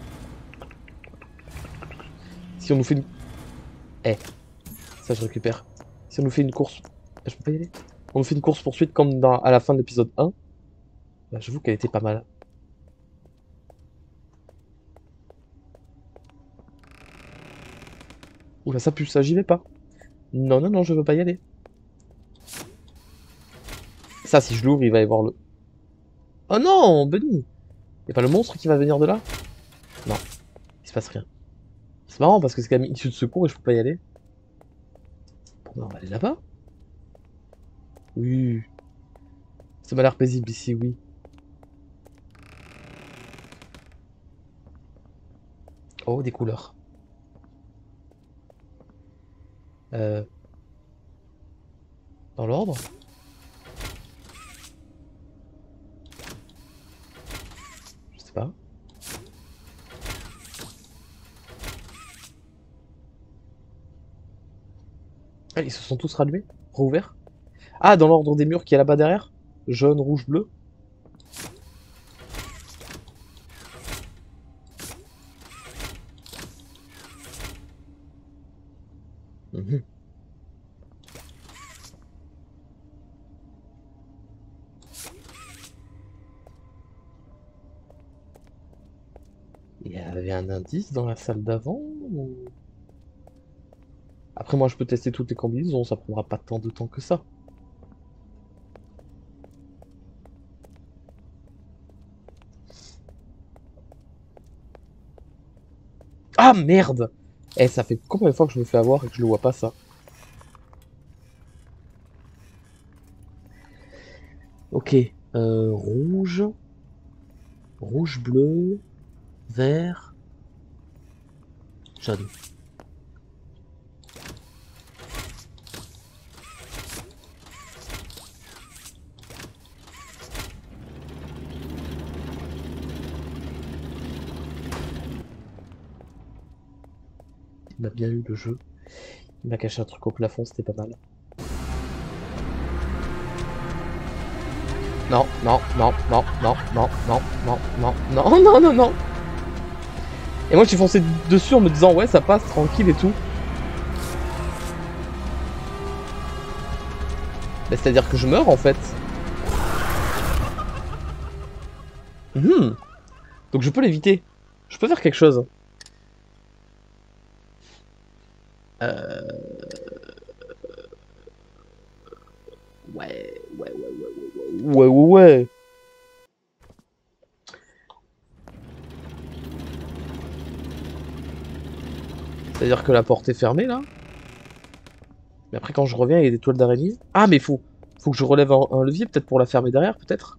Si on nous fait une... Eh, ça je récupère. Si on nous fait une course... Ah, je peux pas y aller? On nous fait une course poursuite comme dans... à la fin de l'épisode un. Bah, j'avoue qu'elle était pas mal. Oula, ça pue, ça, j'y vais pas. Non, non, non, je veux pas y aller. Ça, si je l'ouvre, il va y avoir le... Oh non, Bunny! Y'a pas le monstre qui va venir de là? Non, il se passe rien. C'est marrant parce que c'est quand même issue de secours et je peux pas y aller. Bon, bah, on va aller là-bas. Oui. Ça m'a l'air paisible ici, oui. Oh, des couleurs. Euh... Dans l'ordre? Je sais pas. Ah, ils se sont tous rallumés? Rouverts? Ah, dans l'ordre des murs qui est là-bas derrière? Jaune, rouge, bleu? Mhm. Il y avait un indice dans la salle d'avant ou... Après, moi, je peux tester toutes les combinaisons, ça prendra pas tant de temps que ça. Ah, merde! Eh, ça fait combien de fois que je me fais avoir et que je le vois pas, ça? Ok, euh, rouge, rouge, bleu, vert, jaune. Il m'a bien eu le jeu. Il m'a caché un truc au plafond, c'était pas mal. Non, non, non, non, non, non, non, non, non, non, non, non, non. Et moi j'ai foncé dessus en me disant ouais ça passe tranquille et tout. Bah, c'est-à-dire que je meurs en fait. Mmh. Donc je peux l'éviter. Je peux faire quelque chose. Euh... Ouais, ouais, ouais, ouais, ouais, ouais, ouais, ouais. C'est-à-dire que la porte est fermée là. Mais après quand je reviens il y a des toiles d'araignée. Ah mais faut, faut que je relève un, un levier peut-être pour la fermer derrière peut-être.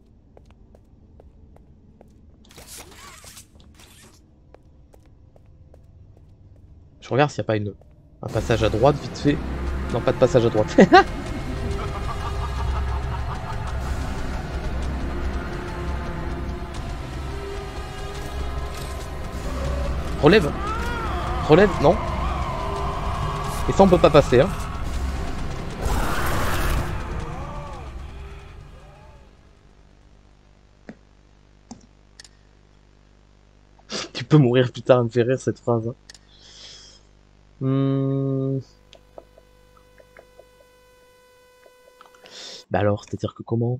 Je regarde s'il n'y a pas une, un passage à droite vite fait. Non, pas de passage à droite. Relève. Relève, non. Et ça on peut pas passer, hein. Tu peux mourir plus tard, elle me fait rire cette phrase. Hein. Hmm... Bah alors, c'est-à-dire que comment?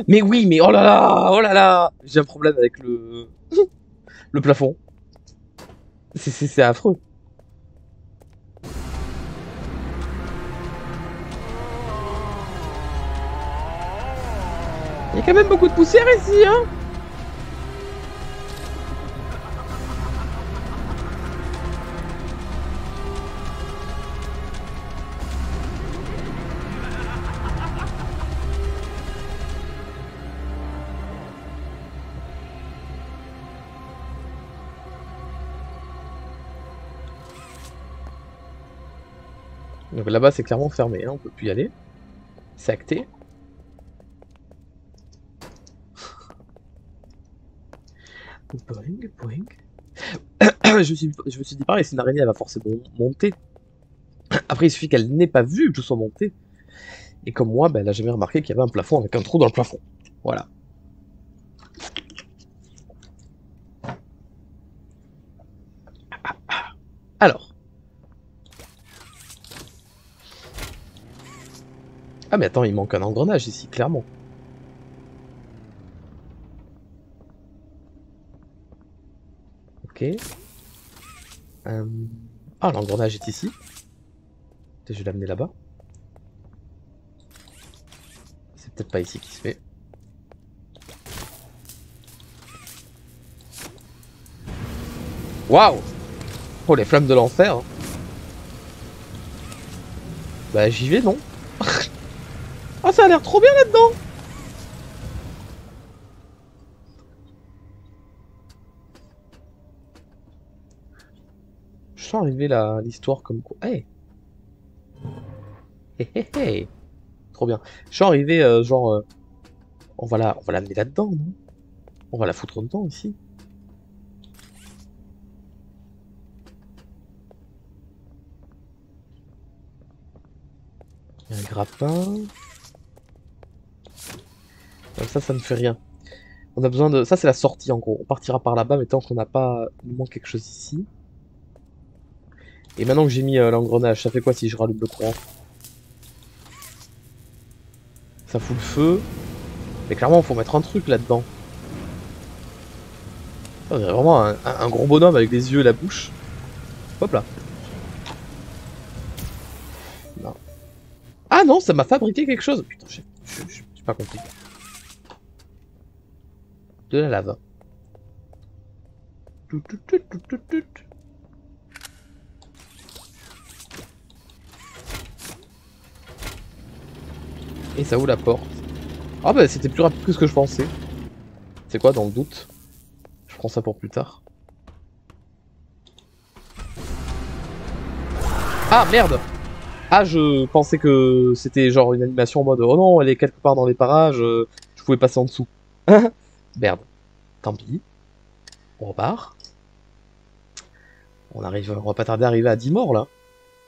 Mais oui, mais oh là là, oh là là, j'ai un problème avec le le plafond. C'est c'est c'est affreux. Il y a quand même beaucoup de poussière ici, hein. Donc là-bas c'est clairement fermé, hein, on peut plus y aller. C'est acté. Boing, boing. je, me suis, je me suis dit pareil, c'est une araignée, elle va forcément monter. Après il suffit qu'elle n'ait pas vu que je sois monté. Et comme moi, ben, elle a jamais remarqué qu'il y avait un plafond avec un trou dans le plafond. Voilà. Alors. Ah mais attends, il manque un engrenage ici, clairement. Ok. Euh... Ah, l'engrenage est ici. Je vais l'amener là-bas. C'est peut-être pas ici qu'il se fait. Waouh! Oh, les flammes de l'enfer. Bah, j'y vais, non? Oh, ça a l'air trop bien là-dedans! Je sens arriver l'histoire comme quoi. Hey! Hey, hey, hey! Trop bien. Je sens arriver, euh, genre. Euh... On va la, on va l'amener là-dedans, non? On va la foutre dedans ici. Il y a un grappin. Comme ça, ça ne fait rien. On a besoin de... Ça, c'est la sortie, en gros. On partira par là-bas, mais tant qu'on n'a pas... Il nous manque quelque chose ici. Et maintenant que j'ai mis euh, l'engrenage, ça fait quoi si je rallume le courant? Ça fout le feu. Mais clairement, il faut mettre un truc là-dedans. On dirait vraiment un, un, un gros bonhomme avec les yeux et la bouche. Hop là. Non. Ah non, ça m'a fabriqué quelque chose. Putain, j'ai pas compris. De la lave. Tout, tout, tout, tout, tout, tout. Et ça ouvre la porte. Ah bah c'était plus rapide que ce que je pensais. C'est quoi dans le doute? Je prends ça pour plus tard. Ah merde! Ah je pensais que c'était genre une animation en mode oh non elle est quelque part dans les parages, euh, je pouvais passer en dessous. Merde. Tant pis. On repart. On arrive, on va pas tarder à arriver à dix morts là.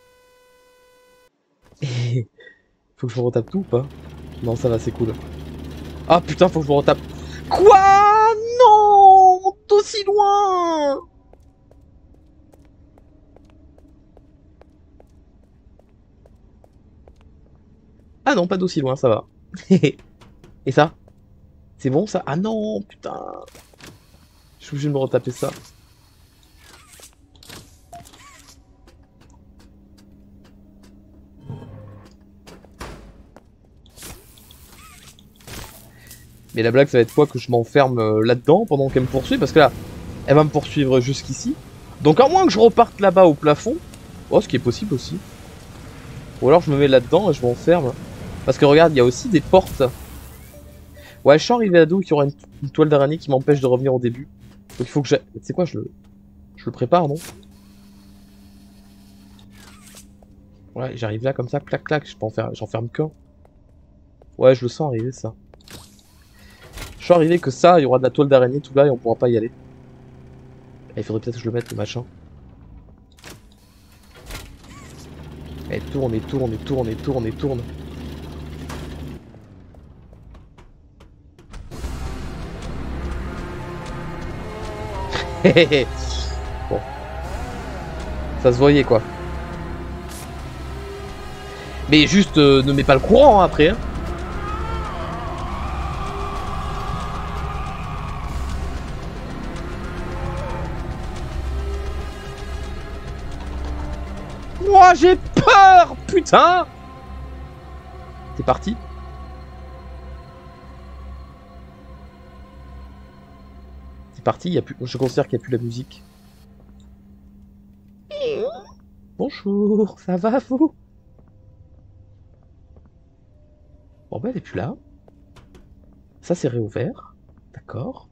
Et... Faut que je me retape tout ou pas? Non ça va c'est cool. Ah putain faut que je me retape. Quoi? Non! D'aussi loin! Ah non pas d'aussi loin ça va. Et ça? C'est bon ça? Ah non putain! Je suis obligé de me retaper ça. Mais la blague ça va être quoi? Que je m'enferme euh, là-dedans pendant qu'elle me poursuit? Parce que là, elle va me poursuivre jusqu'ici. Donc à moins que je reparte là-bas au plafond. Oh ce qui est possible aussi. Ou alors je me mets là-dedans et je m'enferme. Parce que regarde, il y a aussi des portes. Ouais, je suis arrivé à dos qu'il y aura une, une toile d'araignée qui m'empêche de revenir au début. Donc il faut que j'ai... Tu sais quoi, je le... Je le prépare, non? Ouais, j'arrive là comme ça, clac clac, je peux en faire... j'enferme qu'un. Ouais, je le sens arriver ça. Je suis arrivé que ça, il y aura de la toile d'araignée tout là et on pourra pas y aller. Et il faudrait peut-être que je le mette le machin. Et tourne, et tourne, et tourne, et tourne, et tourne. Bon. Ça se voyait quoi. Mais juste euh, ne mets pas le courant hein, après. Hein. Moi j'ai peur, putain. C'est parti. C'est parti, y a plus... je considère qu'il n'y a plus la musique. Bonjour, ça va vous? Bon bah elle est plus là. Ça c'est réouvert. D'accord.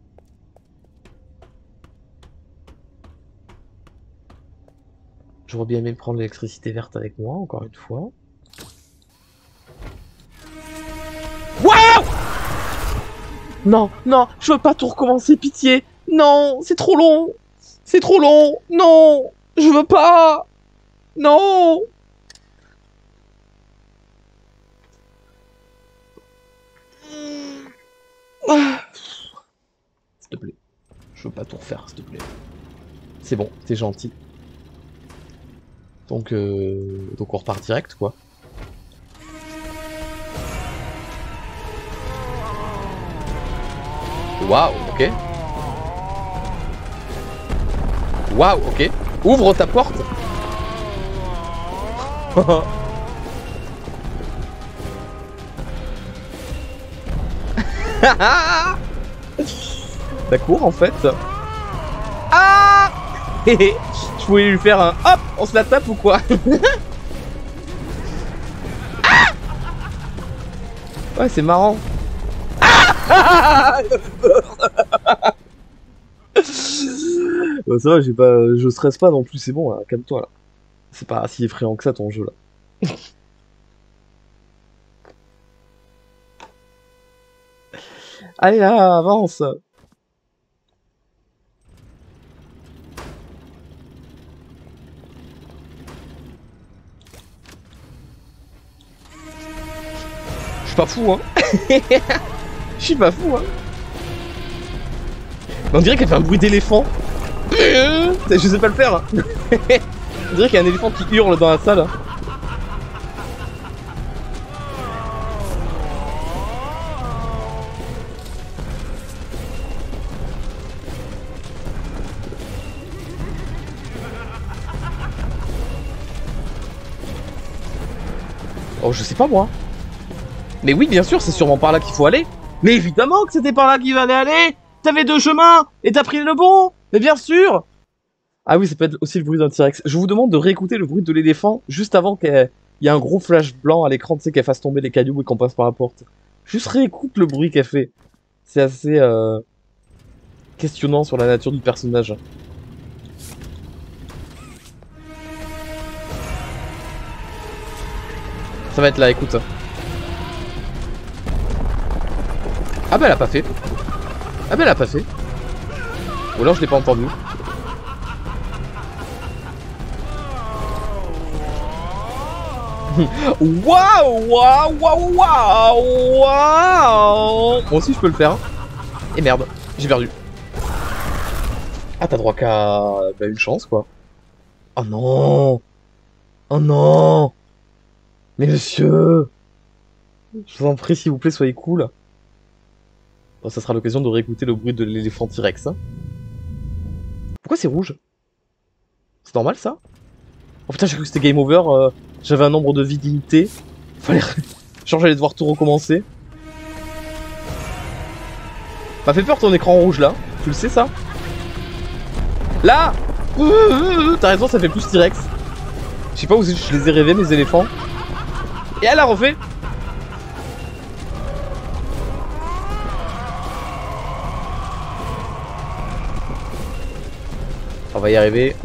J'aurais bien aimé prendre l'électricité verte avec moi, encore une fois. Waouh! Non, non, je veux pas tout recommencer, pitié. Non, c'est trop long. C'est trop long. Non, je veux pas. Non. Ah. S'il te plaît. Je veux pas tout refaire, s'il te plaît. C'est bon, t'es gentil. Donc, euh... donc on repart direct, quoi. Waouh, ok. Waouh, ok. Ouvre ta porte. D'accord, en fait. Ah. Je pouvais lui faire un hop, on se la tape ou quoi? Ah. Ouais, c'est marrant. Ah. Bah, ça va, j'ai pas, je stresse pas non plus, c'est bon, calme-toi là. C'est pas si effrayant que ça ton jeu là. Allez là, avance. Je suis pas fou, hein. Je suis pas fou, hein. Mais on dirait qu'elle fait un bruit d'éléphant. Je sais pas le faire. On dirait qu'il y a un éléphant qui hurle dans la salle. Oh, je sais pas moi. Mais oui, bien sûr, c'est sûrement par là qu'il faut aller. Mais évidemment que c'était par là qu'il fallait aller. T'avais deux chemins et t'as pris le bon. Mais bien sûr. Ah oui, ça peut être aussi le bruit d'un T-Rex. Je vous demande de réécouter le bruit de l'éléphant juste avant qu'il y ait un gros flash blanc à l'écran, tu sais, qu'elle fasse tomber les cailloux et qu'on passe par la porte. Juste réécoute le bruit qu'elle fait. C'est assez euh, questionnant sur la nature du personnage. Ça va être là, écoute. Ah bah elle a pas fait. Ah bah elle a pas fait. Ou alors je l'ai pas entendu. Waouh, waouh, waouh, waouh, waouh. Moi aussi je peux le faire. Et merde, j'ai perdu. Ah t'as droit qu'à bah, une chance quoi. Oh non. Oh non. Mais monsieur, je vous en prie s'il vous plaît soyez cool. Bon, ça sera l'occasion de réécouter le bruit de l'éléphant T-Rex. Hein. Pourquoi c'est rouge? C'est normal ça? Oh putain j'ai cru que c'était game over. Euh... J'avais un nombre de vies limité. Fallait... Genre j'allais devoir tout recommencer. M'a fait peur ton écran rouge là. Tu le sais ça? Là. T'as raison, ça fait plus T-Rex. Je sais pas où je les ai rêvés mes éléphants. Et elle a refait. On va y arriver.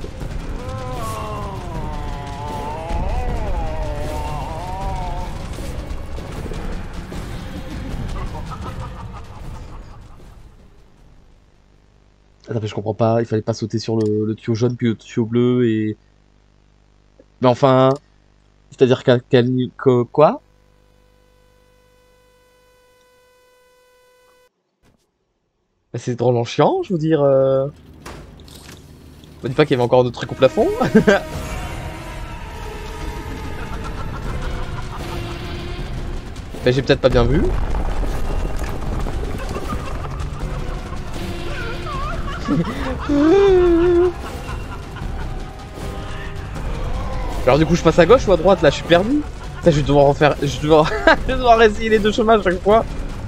Attends, mais je comprends pas, il fallait pas sauter sur le, le tuyau jaune puis le tuyau bleu et... Mais enfin... C'est-à-dire qu'à quel... Que, quoi? Bah, c'est drôlement chiant, je veux dire... Euh... On dit pas qu'il y avait encore d'autres trucs au plafond. Bah, j'ai peut-être pas bien vu. Alors du coup je passe à gauche ou à droite là, je suis perdu. Ça, je vais devoir en faire. Je vais devoir... je vais devoir essayer les deux chemins à chaque fois.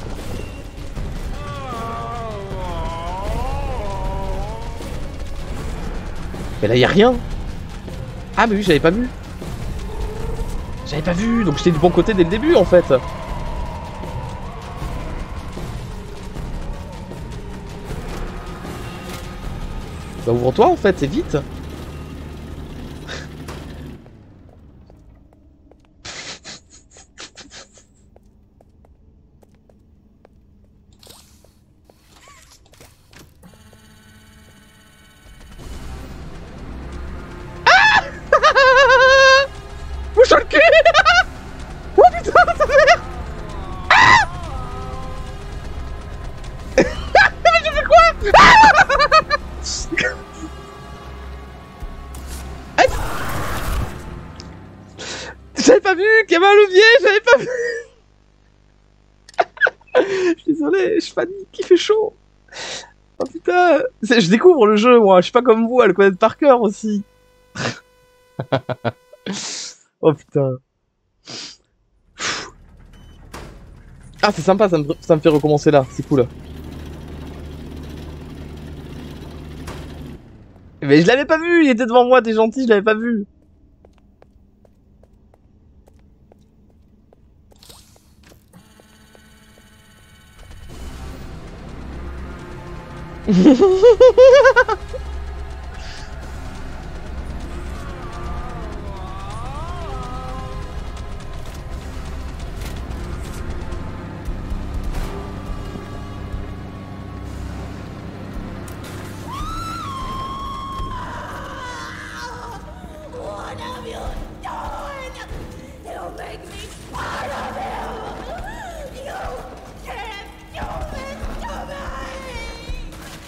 Mais là y a rien. Ah mais oui, j'avais pas vu. J'avais pas vu, donc j'étais du bon côté dès le début en fait. Bah ouvre-toi en fait, c'est vite. Bouge le cul. Oh putain, ça fait. Ah. Mais je fais quoi? Ah. J'avais pas vu qu'il y avait un levier, j'avais pas vu. Je suis désolé, je panique, il fait chaud. Oh putain, je découvre le jeu moi, je suis pas comme vous à le connaître par cœur aussi. Oh putain. Ah c'est sympa, ça me, ça me fait recommencer là, c'est cool. Mais je l'avais pas vu, il était devant moi, t'es gentil, je l'avais pas vu. What have you done? You make me part of him! You can't do this to me!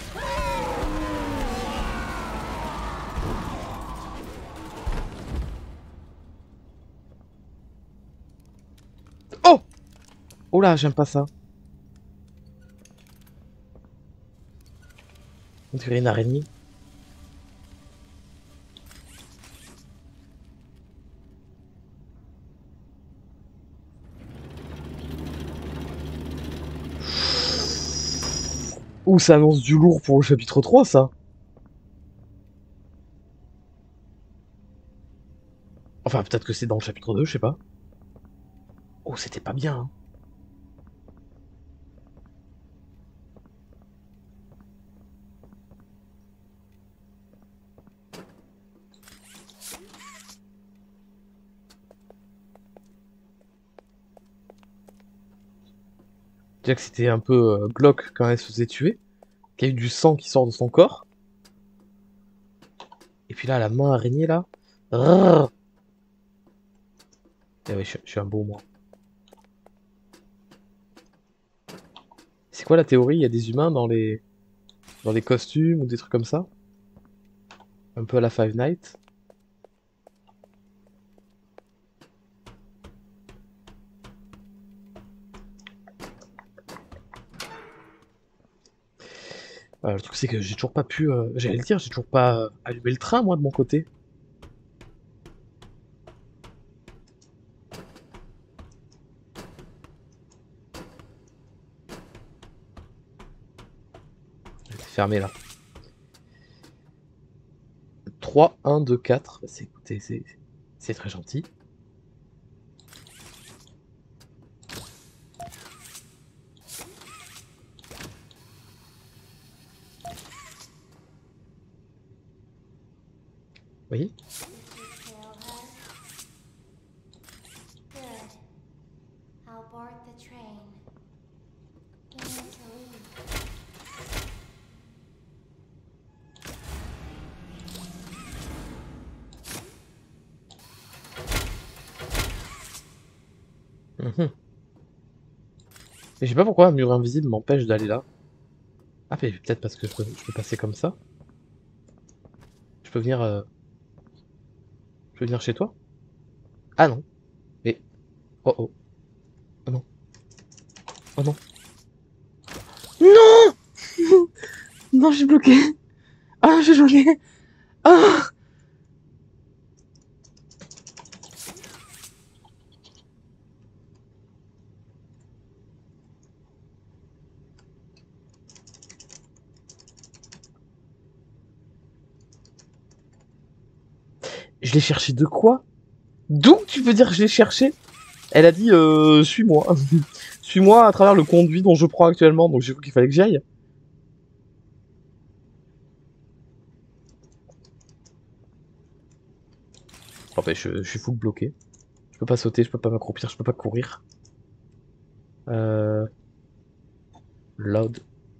Oh! Oh là, j'aime pas ça. On dirait une araignée. Ouh, ça annonce du lourd pour le chapitre trois, ça. Enfin, peut-être que c'est dans le chapitre deux, je sais pas. Oh, c'était pas bien, hein. Déjà que c'était un peu euh, glauque quand elle se faisait tuer. Qu'il y a eu du sang qui sort de son corps. Et puis là, la main araignée, là. Rrrr. Eh ouais, je, je suis un beau, moi. C'est quoi la théorie? Il y a des humains dans les... dans les costumes ou des trucs comme ça? Un peu à la Five Nights. Euh, le truc c'est que j'ai toujours pas pu... Euh, J'allais le dire, j'ai toujours pas euh, allumé le train, moi, de mon côté. C'est fermé, là. trois, un, deux, quatre. C'est, écoutez, c'est... c'est très gentil. Oui. Good. I'll board the train. You need to leave. Mhm. Mais je sais pas pourquoi un mur invisible m'empêche d'aller là. Ah, mais peut-être parce que je peux, je peux passer comme ça. Je peux venir... Euh... Je peux venir chez toi? Ah non. Mais... Oh oh. Oh non. Oh non. Non. Non, je suis bloqué. Ah, je suis bloqué. Ah. Je l'ai cherché de quoi? D'où tu veux dire que je l'ai cherché? Elle a dit euh, suis-moi. Suis-moi à travers le conduit dont je prends actuellement, donc j'ai cru qu'il fallait que j'y aille. Oh bah je, je suis full bloqué. Je peux pas sauter, je peux pas m'accroupir, je peux pas courir. Euh... Loud.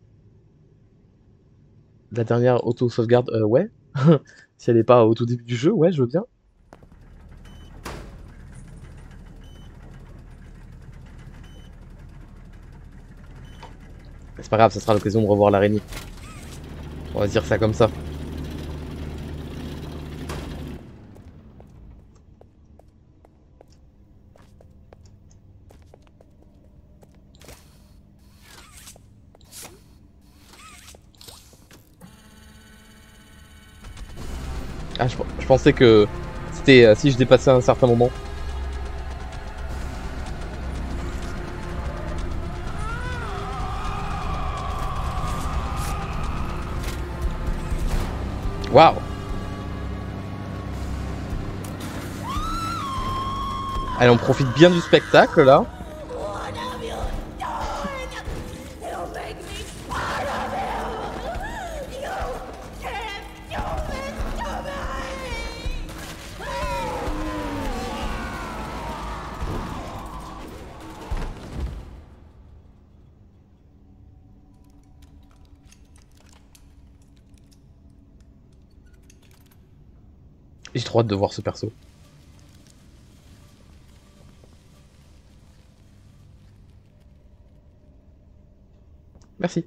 La dernière auto-sauvegarde, euh, ouais. Si elle est pas au tout début du jeu, ouais, je veux bien. C'est pas grave, ça sera l'occasion de revoir l'araignée. On va dire ça comme ça. Ah, je, je pensais que c'était euh, si je dépassais un certain moment. Waouh! Allez, on profite bien du spectacle là. J'ai trop hâte de voir ce perso. Merci.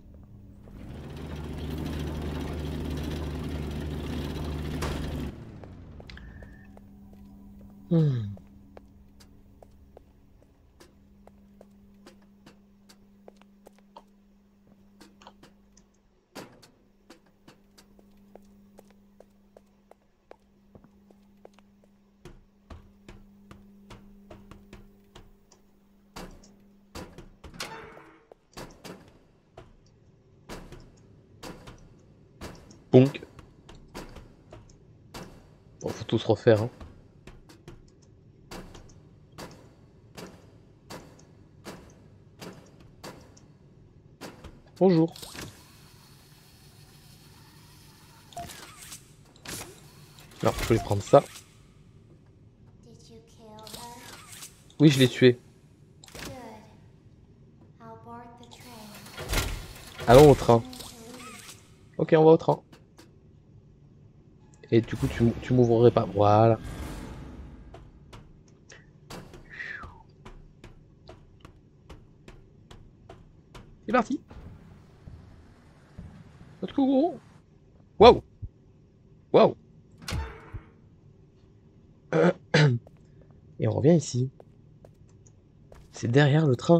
Hmm. Bonk. Bon, faut tous refaire. Hein. Bonjour. Alors, je voulais prendre ça. Did you kill her? Oui, je l'ai tué. Good. I'll board the train. Allons au train. Time to leave. Ok, on va au train. Et du coup, tu, tu m'ouvrirais pas. Voilà. C'est parti. Let's go. Waouh. Waouh. Et on revient ici. C'est derrière le train.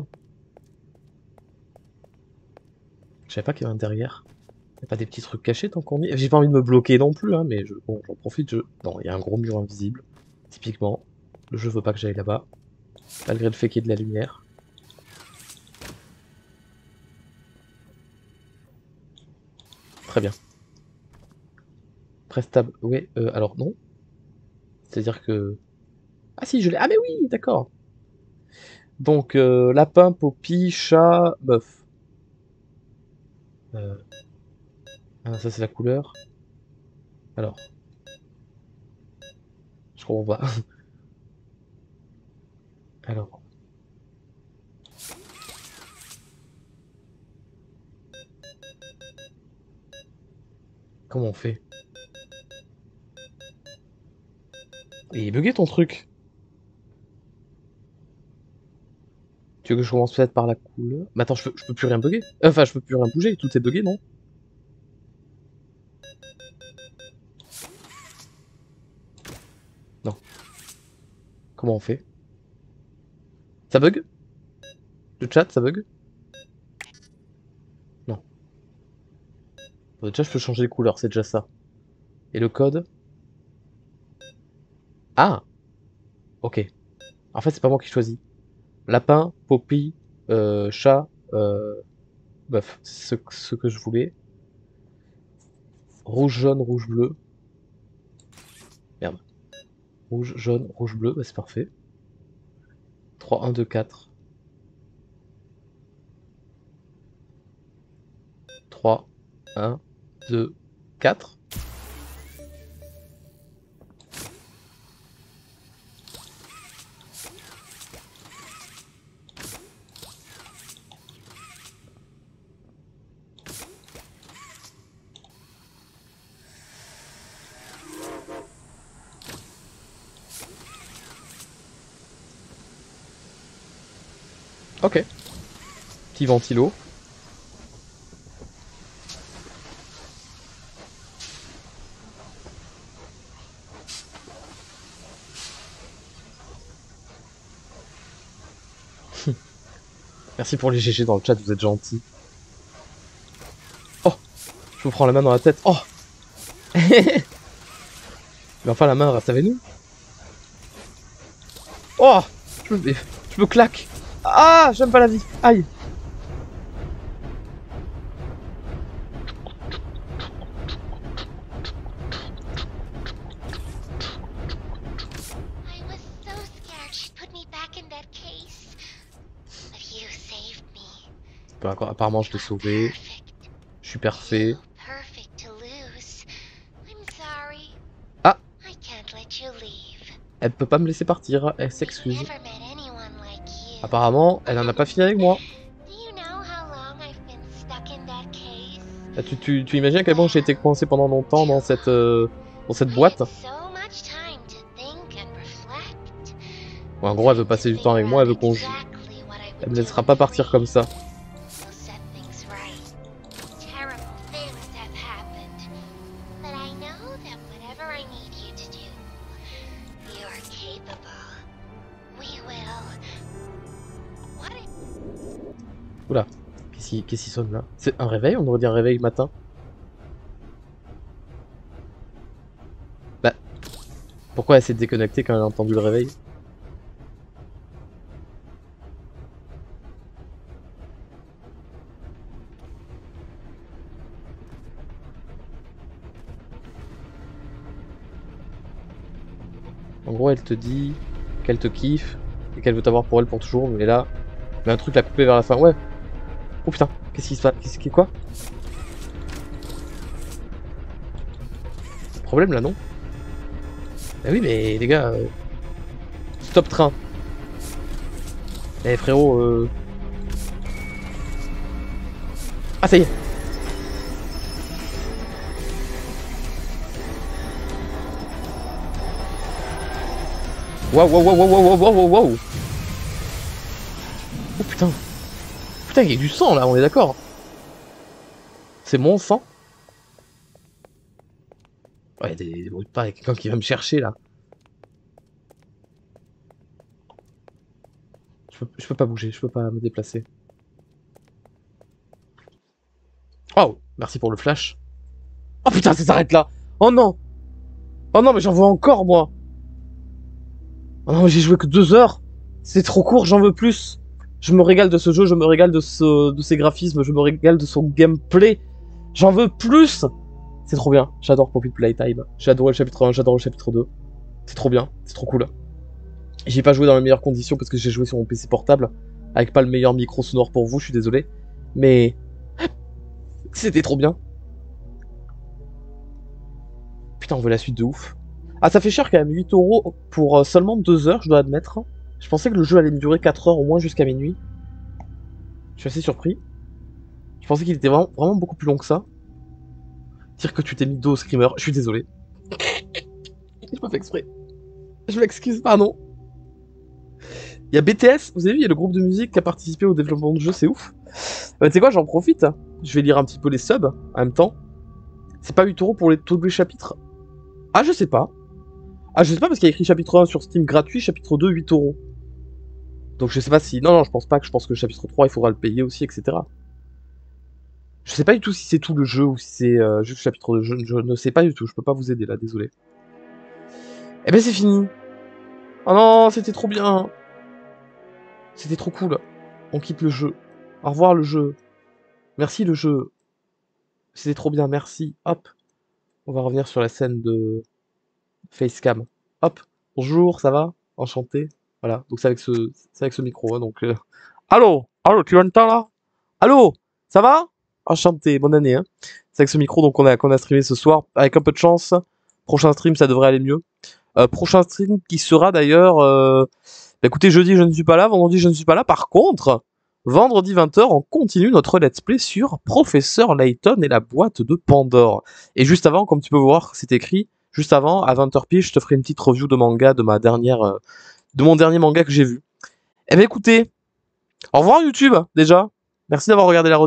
Je savais pas qu'il y avait un derrière. Y a pas des petits trucs cachés tant qu'on y est. J'ai pas envie de me bloquer non plus, hein, mais je... bon, j'en profite. Je... Non, il y a un gros mur invisible. Typiquement, le jeu veut pas que j'aille là-bas. Malgré le fait qu'il y ait de la lumière. Très bien. Presse tab. Ouais, euh, alors non. C'est-à-dire que... Ah si, je l'ai... Ah mais oui, d'accord. Donc, euh, lapin, poppy, chat, bœuf. Euh... Ah, ça c'est la couleur. Alors. Je comprends pas. Alors. Comment on fait? Et il est bugué ton truc. Tu veux que je commence peut-être par la couleur? Mais attends, je peux, je peux plus rien bugger. Enfin, je peux plus rien bouger, tout est bugué, non? Non. Comment on fait? Ça bug? Le chat, ça bug? Non. Bon, déjà, je peux changer les couleurs, c'est déjà ça. Et le code? Ah! Ok. En fait, c'est pas moi qui choisis. Lapin, poppy, euh, chat, euh, bœuf. C'est ce, ce que je voulais. Rouge, jaune, rouge, bleu. Merde. Rouge, jaune, rouge, bleu, bah c'est parfait. trois, un, deux, quatre. trois, un, deux, quatre. Ok. Petit ventilo. Merci pour les G G dans le chat, vous êtes gentils. Oh, je me prends la main dans la tête. Oh. Mais enfin la main reste avec nous. Oh, je me, je me claque. Ah, j'aime pas la vie. Aïe. I was so scared she'd put me back in that case. But you saved me. Bon, apparemment je l'ai sauvé. Perfect. Je suis parfait. Perfect to lose. I'm sorry. Ah. I can't let you leave. Elle peut pas me laisser partir, elle s'excuse. Never met anyone like you. Apparemment, elle en a pas fini avec moi. Do you know how long I've been stuck in that case? Ah, tu, tu, tu imagines à quel point j'ai été coincé pendant longtemps dans cette, euh, dans cette boîte? So much time to think and reflect. Bon, en gros, elle veut passer du temps avec moi, elle veut qu'on joue. Elle me laissera pas partir comme ça. We'll set things right. Terrible things have happened. But I know that whatever I need you to do, you are capable. We will. What if... Oula, qu'est-ce qui, qu'est-ce qui sonne là? C'est un réveil? On aurait dit un réveil matin. Bah, pourquoi elle s'est déconnectée quand elle a entendu le réveil? En gros, elle te dit qu'elle te kiffe et qu'elle veut t'avoir pour elle pour toujours, mais là, mais un truc l'a coupé vers la fin. Ouais. Oh putain, qu'est-ce qui se passe? Qu'est-ce qui quoi? Problème là, non? Bah oui, mais les gars, euh... stop train. Eh frérot, euh... ah ça y est. Waouh, waouh, waouh, waouh, waouh, waouh, waouh. Oh putain. Putain, il y a du sang là, on est d'accord. C'est mon sang. Ouais, des, des bruits de pas, il y a quelqu'un qui va me chercher là. Je peux, je peux pas bouger, je peux pas me déplacer. Oh, merci pour le flash. Oh putain, ça s'arrête là. Oh non. Oh non, mais j'en veux encore moi. Oh non, mais j'ai joué que deux heures. C'est trop court, j'en veux plus. Je me régale de ce jeu, je me régale de, ce, de ses graphismes, je me régale de son gameplay. J'en veux plus. C'est trop bien, j'adore Poppy Playtime. J'ai adoré le chapitre un, j'adore le chapitre deux. C'est trop bien, c'est trop cool. J'ai pas joué dans les meilleures conditions parce que j'ai joué sur mon P C portable, avec pas le meilleur micro sonore pour vous, je suis désolé. Mais... c'était trop bien. Putain, on veut la suite de ouf. Ah, ça fait cher quand même, huit euros pour seulement deux heures, je dois admettre. Je pensais que le jeu allait me durer quatre heures au moins jusqu'à minuit. Je suis assez surpris. Je pensais qu'il était vraiment, vraiment beaucoup plus long que ça. Dire que tu t'es mis dos au screamer, je suis désolé. Je pas fait exprès. Je m'excuse, pardon. Il y a B T S, vous avez vu, il y a le groupe de musique qui a participé au développement du jeu, c'est ouf. Bah, tu sais quoi, j'en profite. Je vais lire un petit peu les subs en même temps. C'est pas huit euros pour les, tous les chapitres? Ah, je sais pas. Ah, je sais pas parce qu'il y a écrit chapitre un sur Steam gratuit, chapitre deux, huit euros. Donc je sais pas si... Non, non, je pense pas que je pense que le chapitre trois, il faudra le payer aussi, et cetera. Je sais pas du tout si c'est tout le jeu ou si c'est euh, juste le chapitre deux. Je, je ne sais pas du tout, je peux pas vous aider là, désolé. Eh ben c'est fini. Oh non, c'était trop bien. C'était trop cool. On quitte le jeu. Au revoir le jeu. Merci le jeu. C'était trop bien, merci. Hop. On va revenir sur la scène de Facecam. Hop. Bonjour, ça va? Enchanté. Voilà, donc c'est avec ce, c'est avec ce micro, hein, donc... euh, Allô? Allô, tu m'entends là? Allô? Ça va? Enchanté, bonne année, hein. C'est avec ce micro donc qu'on a, qu'on a streamé ce soir, avec un peu de chance. Prochain stream, ça devrait aller mieux. Euh, prochain stream qui sera d'ailleurs... Euh... Bah, écoutez, jeudi, je ne suis pas là, vendredi, je ne suis pas là. Par contre, vendredi vingt heures, on continue notre let's play sur Professeur Layton et la boîte de Pandore. Et juste avant, comme tu peux voir, c'est écrit... Juste avant, à vingt heures pile, je te ferai une petite review de manga de ma dernière, euh, de mon dernier manga que j'ai vu. Eh ben écoutez, au revoir YouTube, déjà. Merci d'avoir regardé la